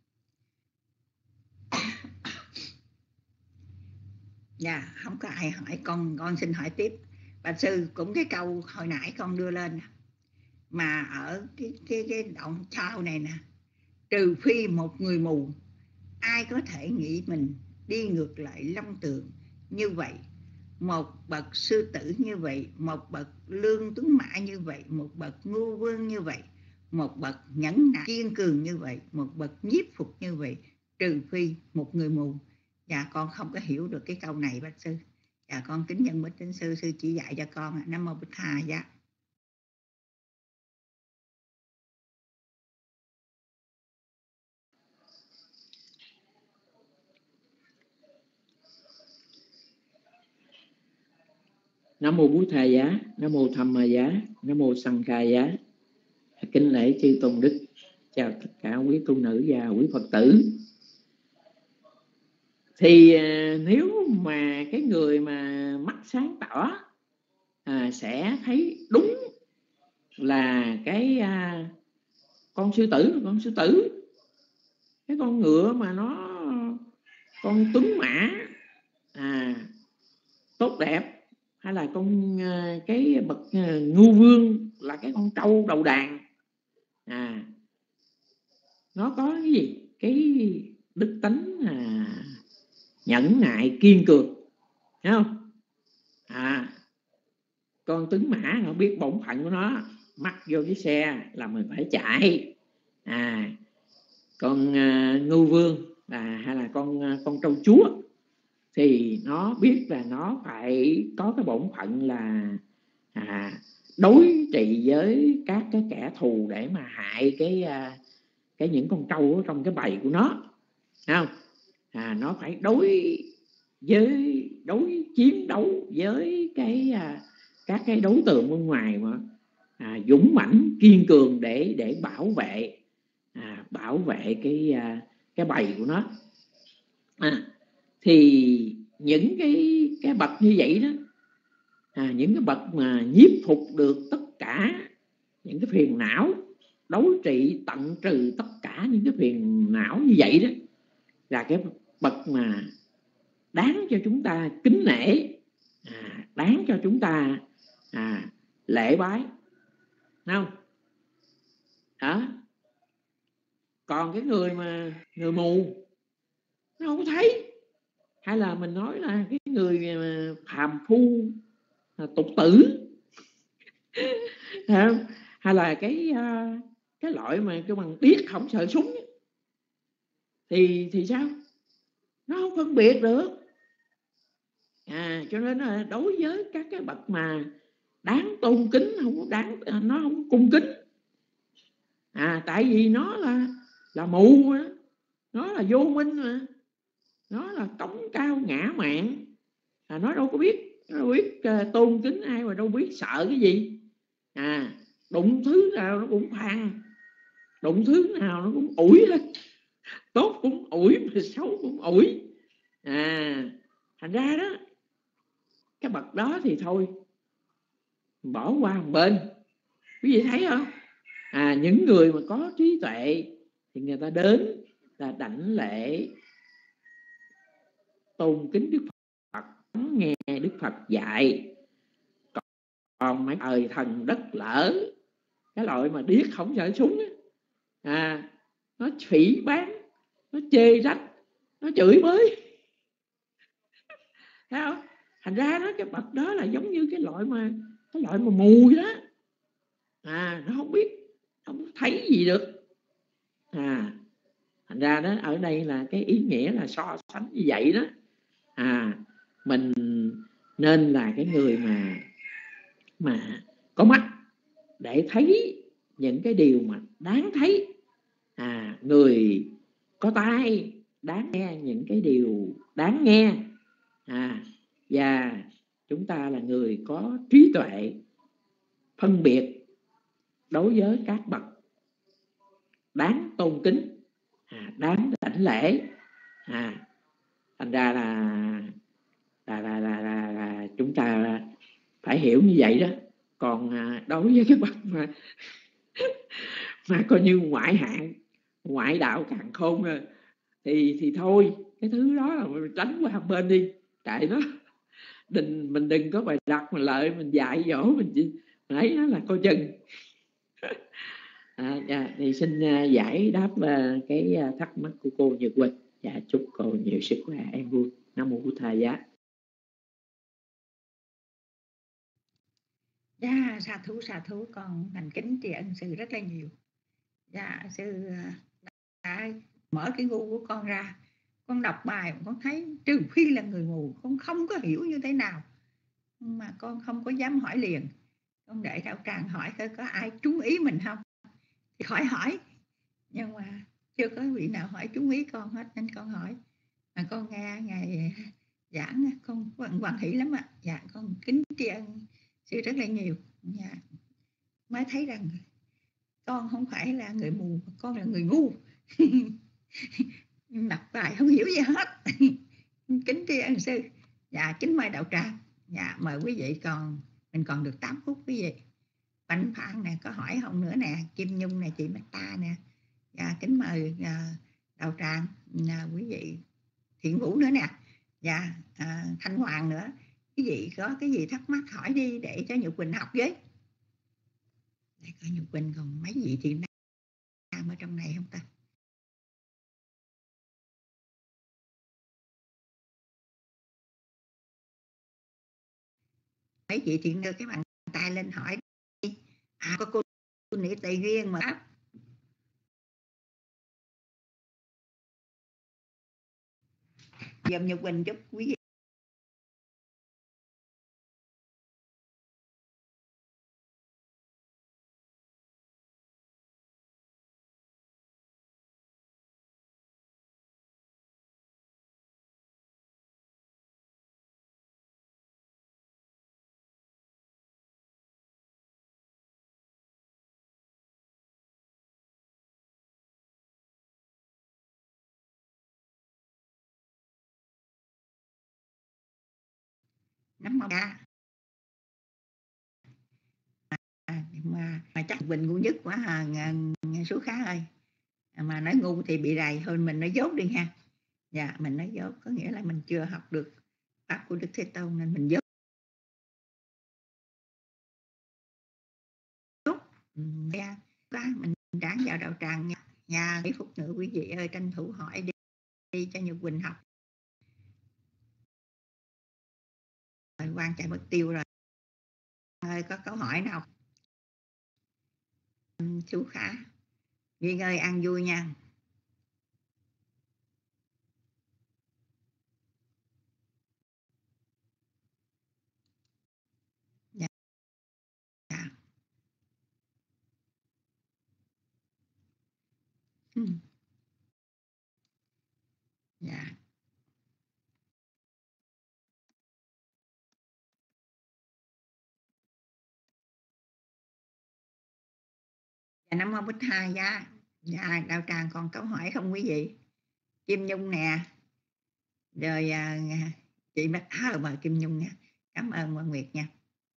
Dạ, không có ai hỏi, con xin hỏi tiếp. Bạch sư, cũng cái câu hồi nãy con đưa lên mà ở cái đoạn sau này nè, trừ phi một người mù, ai có thể nghĩ mình đi ngược lại long tượng như vậy, một bậc sư tử như vậy, một bậc lương tuấn mã như vậy, một bậc ngu vương như vậy, một bậc nhẫn nại kiên cường như vậy, một bậc nhiếp phục như vậy, trừ phi một người mù. Dạ, con không có hiểu được cái câu này bạch sư. Dạ, con kính nhận bạch trên sư chỉ dạy cho con. Nam mô Bích Thầy. Dạ. Nam mô Bụt Thầy giá, Nam mô Tham Ma giá, Nam mô Sanh Khai giá. Kính lễ chư tôn đức, chào tất cả quý tu nữ và quý Phật tử. Thì nếu mà cái người mà mắt sáng tỏ sẽ thấy đúng là cái con sư tử, cái con ngựa mà nó con tuấn mã tốt đẹp, hay là cái bậc ngu vương là cái con trâu đầu đàn, nó có cái gì, cái đức tánh nhẫn nại kiên cường, thấy không? Con tuấn mã nó biết bổn phận của nó, mắc vô cái xe là mình phải chạy. Con ngưu vương hay là con trâu chúa thì nó biết là nó phải có cái bổn phận là đối trị với các cái kẻ thù để mà hại cái những con trâu ở trong cái bầy của nó, thấy không? Nó phải chiến đấu với các cái đối tượng bên ngoài mà dũng mãnh kiên cường để bảo vệ cái bầy của nó. Thì những cái bậc như vậy đó, những cái bậc mà nhiếp phục được tất cả những cái phiền não, đối trị tận trừ tất cả những cái phiền não như vậy đó, là cái bậc mà đáng cho chúng ta kính nể, đáng cho chúng ta lễ bái, không? Còn cái người mù nó không thấy, hay là mình nói là cái người phàm phu tục tử, hay là cái loại mà cái bằng điếc không sợ súng thì sao? Nó không phân biệt được. Cho nên là đối với các cái bậc mà đáng tôn kính, không đáng, nó không cung kính. Tại vì nó là mù mà, nó là vô minh mà, nó là cống cao ngã mạn, nó đâu có biết, tôn kính ai, mà đâu biết sợ cái gì. Đụng thứ nào nó cũng phàn, đụng thứ nào nó cũng ủi hết, tốt cũng ủi mà xấu cũng ủi. Thành ra đó, cái bậc đó thì thôi bỏ qua một bên. Quý vị thấy không? Những người mà có trí tuệ thì người ta đến là đảnh lễ, tôn kính Đức Phật, nghe Đức Phật dạy. Còn mấy thời thần đất lỡ, cái loại mà điếc không sợ súng á, nó phỉ báng, nó chê trách, nó chửi bới, thấy không? Thành ra đó, cái bậc đó là giống như cái loại mà mù đó. Nó không biết, không thấy gì được. Thành ra đó, ở đây là cái ý nghĩa là so sánh như vậy đó. Mình nên là cái người mà có mắt để thấy những cái điều mà đáng thấy. Người có tai đáng nghe những cái điều đáng nghe. Và chúng ta là người có trí tuệ phân biệt đối với các bậc đáng tôn kính, đáng đảnh lễ. Thành ra là chúng ta phải hiểu như vậy đó. Còn đối với cái bậc mà coi như ngoại hạng, ngoại đạo càn khôn rồi, thì thôi, cái thứ đó là mình tránh qua một bên đi. Tại nó mình đừng có bài đặt mà lợi mình dạy dỗ mình ấy, nó là coi chừng. Thì xin giải đáp cái thắc mắc của cô Nhật Quỳnh. Chúc cô nhiều sức khỏe, em vui. Nam mô Bụt Thầy giá. Sa thú, con thành kính tri ân sư rất là nhiều. Sư đã mở cái ngu của con ra. Con đọc bài con thấy trừ phi là người mù, con không có hiểu như thế nào, mà con không có dám hỏi liền. Con để Đạo Tràng hỏi có ai trúng ý mình không thì khỏi hỏi, nhưng mà chưa có vị nào hỏi trúng ý con hết nên con hỏi. Mà con nghe ngài giảng con hoan hỷ lắm ạ. Con kính tri ân sư rất là nhiều. Mới thấy rằng con không phải là người mù, con là người ngu. Đọc bài không hiểu gì hết. Kính tri ân sư. Kính mời Đạo Tràng. Mời quý vị, mình còn được 8 phút quý vị. Bánh Phan nè, có hỏi không nữa nè, Kim Nhung nè, chị Mata nè. Kính mời Đạo Tràng, quý vị Thiện Vũ nữa nè, Thanh Hoàng nữa. Quý vị có cái gì thắc mắc hỏi đi để cho Nhật Quỳnh học với. Để coi Nhật Quỳnh còn mấy vị thiện nam ở trong này không ta? Mấy chị thiện đưa cái bàn tay lên hỏi đi. Có cô Nị Tỳ riêng mà. Dùm Nhật Quỳnh giúp quý vị. Nắm mong mà chắc Quỳnh ngu nhất quá số khá ơi. Mà nói ngu thì bị rầy, hơn mình nói dốt đi ha. Mình nói dốt có nghĩa là mình chưa học được pháp của Đức Thế Tôn nên mình dốt. Mình ráng vào Đạo Tràng nha. Mấy phút nữa quý vị ơi, tranh thủ hỏi đi cho Nhật Quỳnh học. Quang chạy mất tiêu rồi. Ơi, có câu hỏi nào? Chú Khả, Duyên ơi ăn vui nha. Dạ. Nam mô Bích Tha giá. Dạ, đạo tràng còn câu hỏi không quý vị? Kim Nhung nè, rồi chị Bích mời Kim Nhung nha. Cảm ơn Quang Nguyệt nha.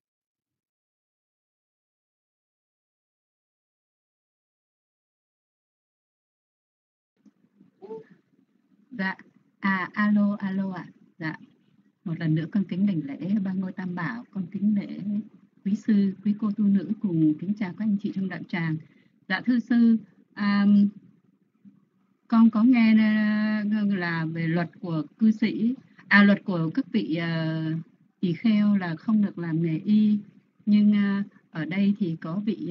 Dạ, alo ạ. Dạ, một lần nữa con kính đảnh lễ ba ngôi tam bảo, con kính lễ quý sư, quý cô tu nữ cùng kính chào các anh chị trong đạo tràng. Dạ thưa sư, con có nghe là về luật của cư sĩ, luật của các vị tỳ kheo là không được làm nghề y, nhưng ở đây thì có vị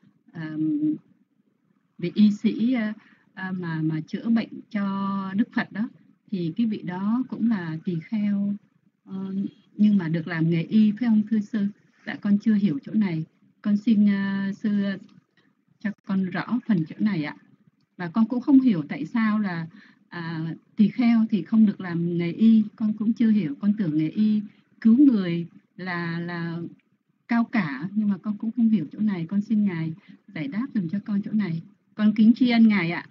vị y sĩ mà chữa bệnh cho Đức Phật đó, thì cái vị đó cũng là tỳ kheo nhưng mà được làm nghề y, phải không thưa sư? Dạ con chưa hiểu chỗ này, con xin sư cho con rõ phần chỗ này ạ. Và con cũng không hiểu tại sao là tỳ kheo thì không được làm nghề y, con cũng chưa hiểu. Con tưởng nghề y cứu người là cao cả, nhưng mà con cũng không hiểu chỗ này. Con xin Ngài giải đáp dùm cho con chỗ này. Con kính tri ân Ngài ạ.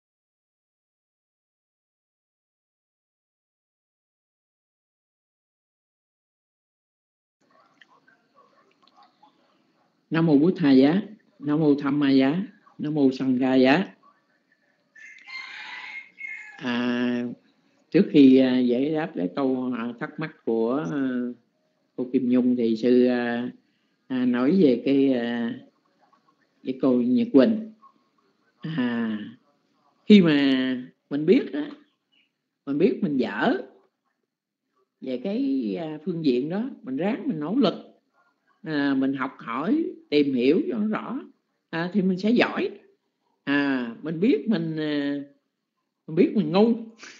Nam mô Bụt Thà giá, Nam mô Tham Ma giá, Nam mô Sangha giá. Trước khi giải đáp cái câu thắc mắc của cô Kim Nhung thì sư nói về cái cô Nhật Quỳnh. Khi mà mình biết đó, mình biết mình dở về cái phương diện đó, mình ráng mình nỗ lực, mình học hỏi tìm hiểu cho nó rõ, thì mình sẽ giỏi. Mình biết mình ngu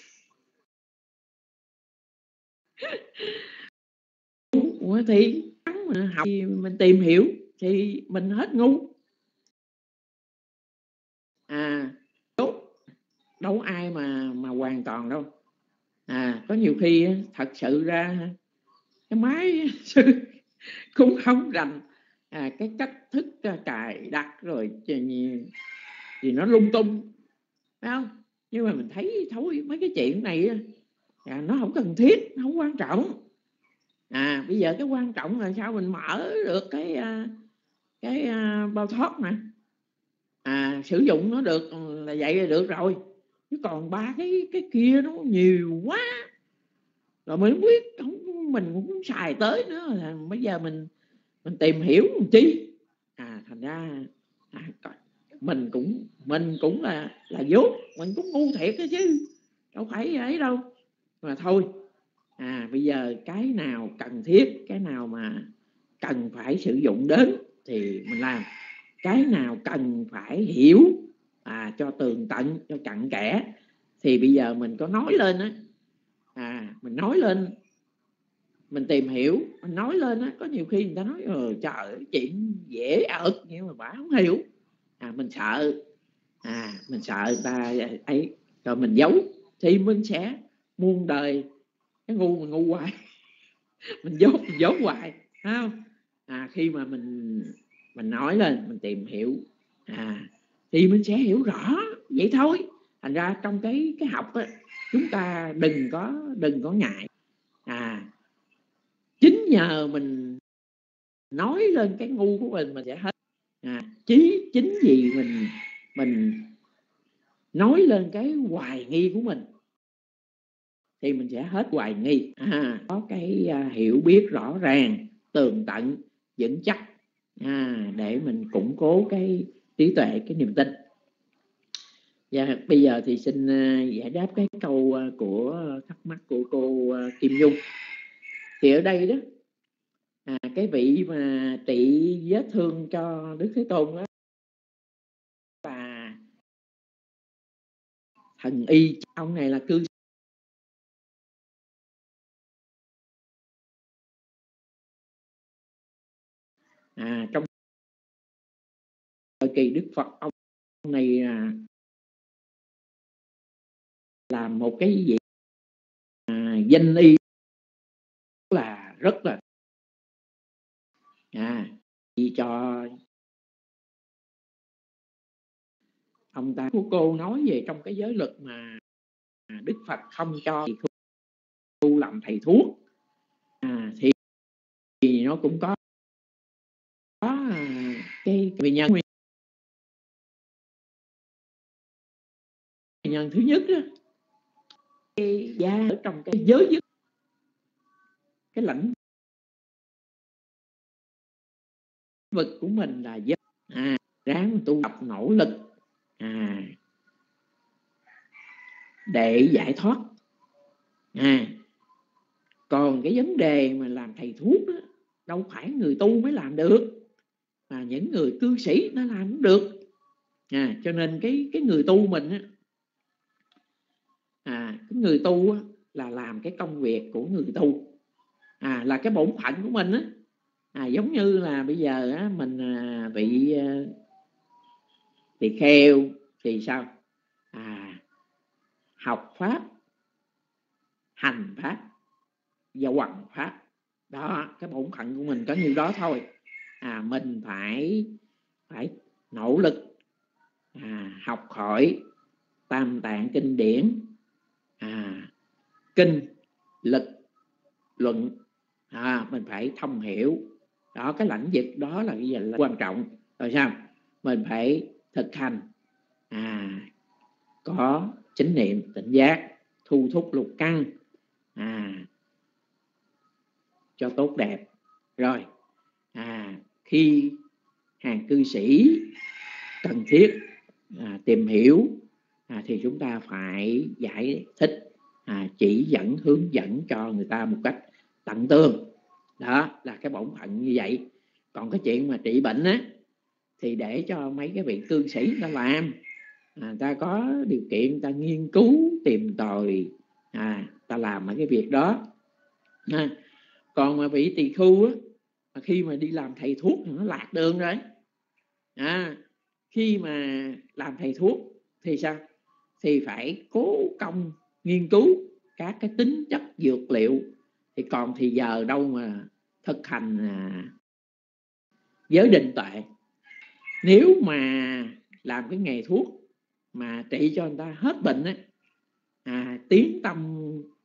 thì mình học thì mình tìm hiểu thì mình hết ngu. Đâu ai mà hoàn toàn đâu. Có nhiều khi thật sự ra cái máy sư cũng không rành cái cách thức cài đặt rồi thì nó lung tung, phải không? Nhưng mà mình thấy thôi mấy cái chuyện này nó không cần thiết, nó không quan trọng. Bây giờ cái quan trọng là sao mình mở được cái bao thoát mà sử dụng nó được là vậy là được rồi. Chứ còn ba cái kia nó nhiều quá rồi mình không biết, mình cũng xài tới nữa. Là bây giờ mình tìm hiểu một chi, thành ra mình cũng là dốt, mình cũng ngu thiệt đó chứ đâu phải ấy đâu. Mà thôi, bây giờ cái nào cần thiết, cái nào mà cần phải sử dụng đến thì mình làm, cái nào cần phải hiểu cho tường tận, cho cặn kẽ thì bây giờ mình có nói lên á, mình nói lên, mình tìm hiểu, mình nói lên á, có nhiều khi người ta nói trời chuyện dễ ợt nhưng mà bà không hiểu, mình sợ, mình sợ người ta ấy rồi mình giấu thì mình sẽ muôn đời cái ngu mình ngu hoài mình giấu hoài, phải không? Khi mà mình nói lên, mình tìm hiểu thì mình sẽ hiểu rõ vậy thôi. Thành ra trong cái học á, chúng ta đừng có ngại. Chính nhờ mình nói lên cái ngu của mình sẽ hết. Chính vì mình nói lên cái hoài nghi của mình thì mình sẽ hết hoài nghi. Có cái hiểu biết rõ ràng, tường tận, vững chắc, để mình củng cố cái trí tuệ, cái niềm tin. Và bây giờ thì xin giải đáp cái câu của thắc mắc của cô Kim Nhung. Thì ở đây đó, cái vị mà trị vết thương cho Đức Thế Tôn đó là thần y. Ông này là cư trong thời kỳ Đức Phật. Ông này làm một cái gì danh y là rất là chỉ cho ông ta của cô nói về trong cái giới luật mà Đức Phật không cho tu làm thầy thuốc, thì nó cũng có cái nguyên nhân thứ nhất đó, cái gia ở trong cái giới dứt cái lãnh vực của mình là giới ráng tu tập nỗ lực để giải thoát. Còn cái vấn đề mà làm thầy thuốc đó, đâu phải người tu mới làm được, mà những người cư sĩ nó làm cũng được. Cho nên cái người tu mình cái người tu là làm cái công việc của người tu, là cái bổn phận của mình giống như là bây giờ mình bị tỳ kheo thì sao? Học pháp, hành pháp và hoằng pháp. Đó, cái bổn phận của mình có như đó thôi. Mình phải nỗ lực học hỏi tam tạng kinh điển, kinh, lực, luận, mình phải thông hiểu. Đó, cái lãnh vực đó là cái gì là quan trọng. Rồi sao? Mình phải thực hành có chánh niệm tỉnh giác, thu thúc lục căn cho tốt đẹp. Rồi khi hàng cư sĩ cần thiết tìm hiểu thì chúng ta phải giải thích, chỉ dẫn, hướng dẫn cho người ta một cách tận tương. Đó là cái bổn phận như vậy. Còn cái chuyện mà trị bệnh thì để cho mấy cái vị cư sĩ ta làm, ta có điều kiện ta nghiên cứu tìm tòi, ta làm mấy cái việc đó. Còn mà vị tỳ khưu khi mà đi làm thầy thuốc thì nó lạc đường rồi. Khi mà làm thầy thuốc thì sao? Thì phải cố công nghiên cứu các cái tính chất dược liệu. Thì còn thì giờ đâu mà thực hành giới định tuệ. Nếu mà làm cái nghề thuốc mà trị cho người ta hết bệnh tiếng tâm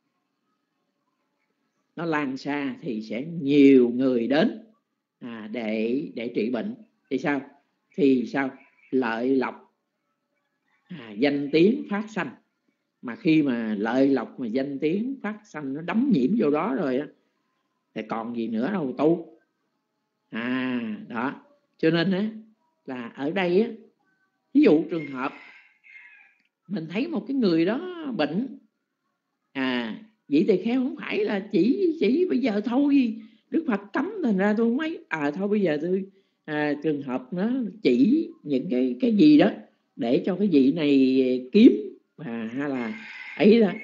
nó lan xa thì sẽ nhiều người đến để trị bệnh. Thì sao? Thì sao? Lợi lộc danh tiếng phát sanh. Mà khi mà lợi lộc mà danh tiếng phát sanh nó đấm nhiễm vô đó rồi thì còn gì nữa đâu tu. Đó. Cho nên là ở đây ví dụ trường hợp mình thấy một cái người đó bệnh, vậy thì khéo không phải là chỉ bây giờ thôi Đức Phật cấm thành ra tôi không ấy. Thôi bây giờ tôi trường hợp nó chỉ những cái gì đó để cho cái vị này kiếm hay là ấy đó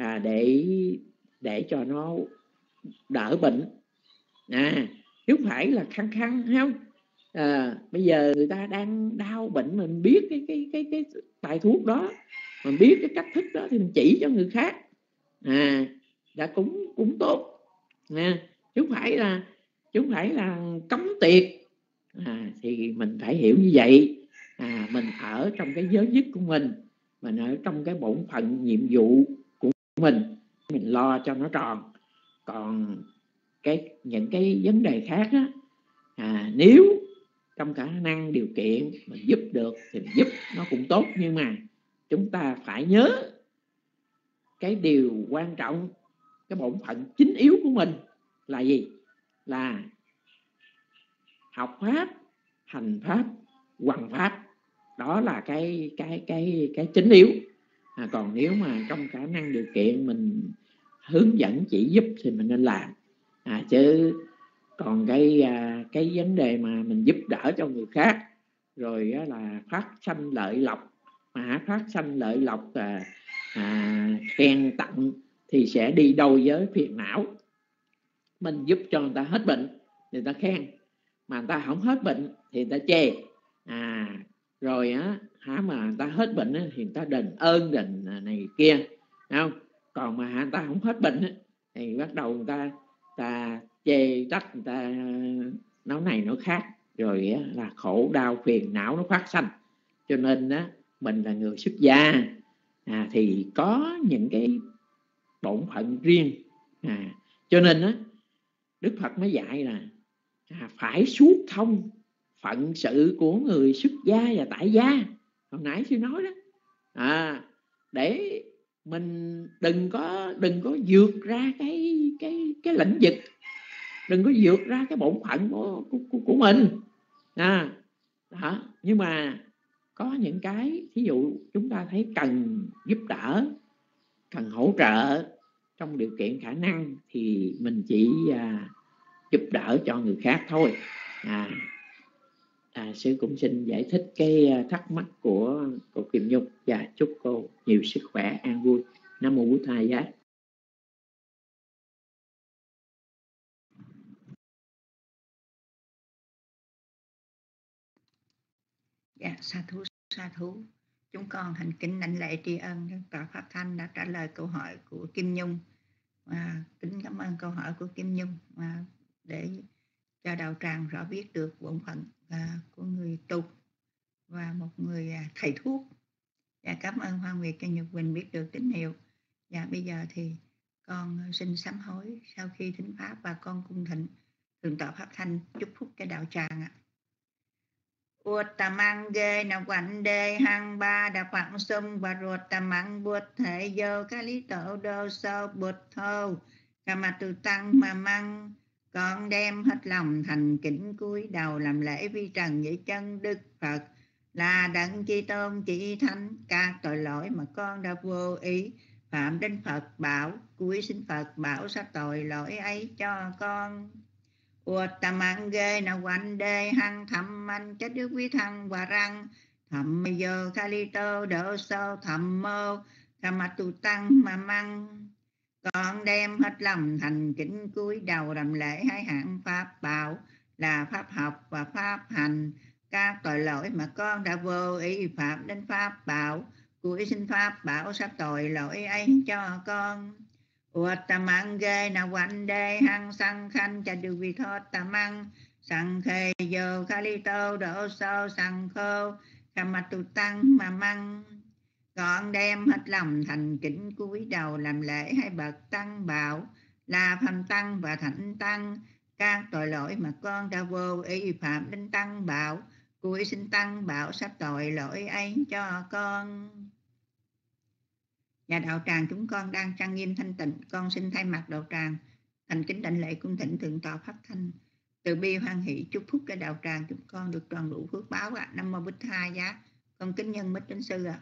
để cho nó đỡ bệnh. Chứ không phải là khăng khăng, thấy không? Bây giờ người ta đang đau bệnh, mình biết cái bài thuốc đó, mình biết cái cách thức đó thì mình chỉ cho người khác đã cũng tốt. Chứ không phải là cấm tiệt. Thì mình phải hiểu như vậy. Mình ở trong cái giới dứt của mình ở trong cái bổn phận nhiệm vụ của mình lo cho nó tròn. Còn những cái vấn đề khác nếu trong khả năng điều kiện mình giúp được thì mình giúp, nó cũng tốt. Nhưng mà chúng ta phải nhớ cái điều quan trọng, cái bổn phận chính yếu của mình là gì? Là học pháp, hành pháp, hoằng pháp. Đó là cái chính yếu. Còn nếu mà trong khả năng điều kiện mình hướng dẫn chỉ giúp thì mình nên làm. Chứ còn cái vấn đề mà mình giúp đỡ cho người khác rồi là phát sanh lợi lộc, mà phát sanh lợi lộc khen tặng thì sẽ đi đâu với phiền não. Mình giúp cho người ta hết bệnh thì người ta khen, mà người ta không hết bệnh thì người ta chê. Rồi mà người ta hết bệnh thì người ta đền ơn đền này kia. không? Còn mà người ta không hết bệnh thì bắt đầu người ta chê trách, người ta nói này nói khác, rồi là khổ đau phiền não nó phát sanh. Cho nên mình là người xuất gia thì có những cái bổn phận riêng. Cho nên Đức Phật mới dạy là phải suốt thông phận sự của người xuất gia và tại gia. Hồi nãy sư nói đó, để mình đừng có vượt ra cái lĩnh vực, đừng có vượt ra cái bổn phận của mình. Đó. Nhưng mà có những cái thí dụ chúng ta thấy cần giúp đỡ, cần hỗ trợ trong điều kiện khả năng thì mình chỉ giúp đỡ cho người khác thôi. Sư cũng xin giải thích cái thắc mắc của cô Kim Nhung và chúc cô nhiều sức khỏe, an vui. Nam mô Bụt Thầy giá. Dạ, sa thú. Chúng con thành kính đảnh lễ tri ân Tọa Pháp Thanh đã trả lời câu hỏi của Kim Nhung. Kính cảm ơn câu hỏi của Kim Nhung để cho đạo tràng rõ biết được bổn phận của người tu và một người thầy thuốc. Và cảm ơn Hoa Nguyệt cho Nhật Quỳnh biết được tín hiệu. Và bây giờ thì con xin sám hối sau khi thính pháp và con cung thịnh Thượng tọa Pháp Thanh chúc phúc cho đạo tràng ạ. Uttamang ge na quạnh đề hằng ba đà phẳng sung và ruột tamang bút thể dô cá lý tổ đô sâu bút thô cả mặt tu tăng mà măng. Con đem hết lòng thành kính cúi đầu làm lễ vi trần dưới chân Đức Phật là đấng chi tôn chỉ thánh. Các tội lỗi mà con đã vô ý phạm đến Phật bảo, cúi xin Phật bảo sa tội lỗi ấy cho con. Uttamang ge na quạnh đề hằng thầm anh chất đức quý thăng và răng thầm vô kali tô đổ sâu thầm mô cả mặt tu tăng mà măng. Con đem hết lòng thành kính cúi đầu làm lễ hai hạng pháp bảo là pháp học và pháp hành. Các tội lỗi mà con đã vô ý phạm đến pháp bảo, cúi xin pháp bảo sa tội lỗi ấy cho con. Uttamang ge na quạnh đề hằng sang khanh cha du vi thốt tamang sang khê vô kali tô đổ sâu sang khô cả mặt tu tăng mà măng. Con đem hết lòng thành kính cúi đầu làm lễ hai bậc tăng bảo là phạm tăng và thánh tăng. Các tội lỗi mà con đã vô ý phạm đến tăng bảo, cúi xin tăng bảo sa tội lỗi ấy cho con. Nhà đạo tràng chúng con đang trang nghiêm thanh tịnh, con xin thay mặt đạo tràng thành kính đảnh lễ cung thỉnh Thượng tọa Pháp Thanh từ bi hoan hỷ chúc phúc cho đạo tràng chúng con được tròn đủ phước báo ạ. Nam mô Bụt Thầy giá. Con kính nhân mít đến sư ạ.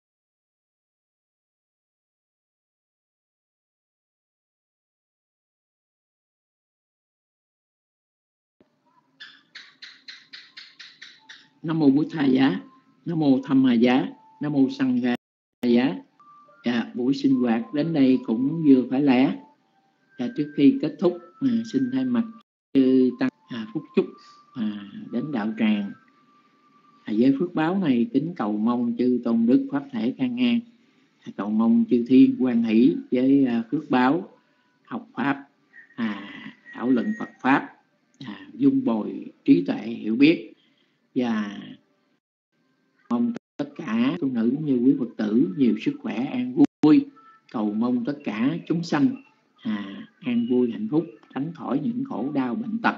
Nam mô Bụt Thầy giá. Nam mô Tham Hà giá. Nam mô Sangha giá. Buổi sinh hoạt đến đây cũng vừa phải lẽ. Trước khi kết thúc xin thay mặt chư tăng phúc chúc đến đạo tràng với phước báo này kính cầu mong chư tôn đức pháp thể can ngang, cầu mong chư thiên hoan hỷ với phước báo học pháp thảo luận Phật pháp, dung bồi trí tuệ hiểu biết, và mong tất cả tu nữ như quý Phật tử nhiều sức khỏe an vui, cầu mong tất cả chúng sanh an vui hạnh phúc, tránh khỏi những khổ đau bệnh tật.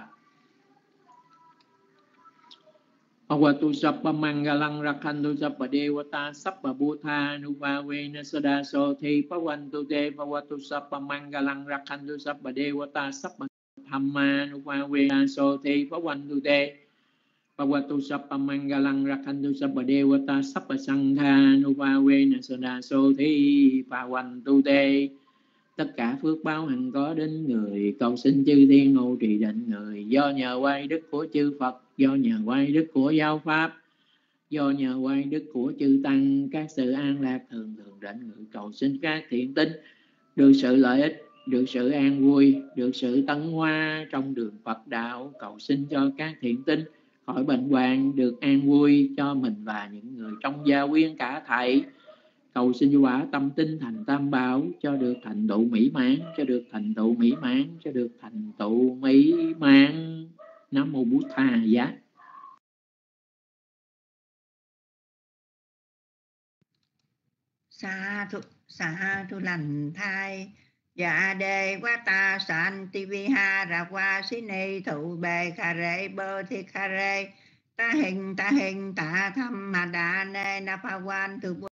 Awatu sappa mangalang rakhantu sappa devata sappa bhuta nupavena sada sothi pavantu te pavatu sappa mangalang rakhantu sappa devata sappa dhamma nupavena sothi pavantu te pavatu sappa mangalang rakhantu sappa devata sappa sangha nupavena sada sothi pavantu te. Tất cả phước báo hằng có đến người, cầu xin chư thiên hộ trì định người, do nhờ quay đức của chư Phật, do nhờ quay đức của giáo pháp, do nhờ quay đức của chư tăng, các sự an lạc thường định người, cầu xin các thiện tín được sự lợi ích, được sự an vui, được sự tấn hoa trong đường Phật đạo, cầu xin cho các thiện tín khỏi bệnh hoạn, được an vui cho mình và những người trong gia quyến cả thảy, cầu xin quả tâm tinh thành tam bảo cho được thành tựu mỹ mãn, cho được thành tựu mỹ mãn, cho được thành tựu mỹ mãn. Nam mô Bụt Tha Giá. Sa thu lành thai dạ đề quá ta san tivi ha ra qua xí ni thụ bề kha rê bơ thi kha rê ta hình ta thăm mà đà nê na pha quan từ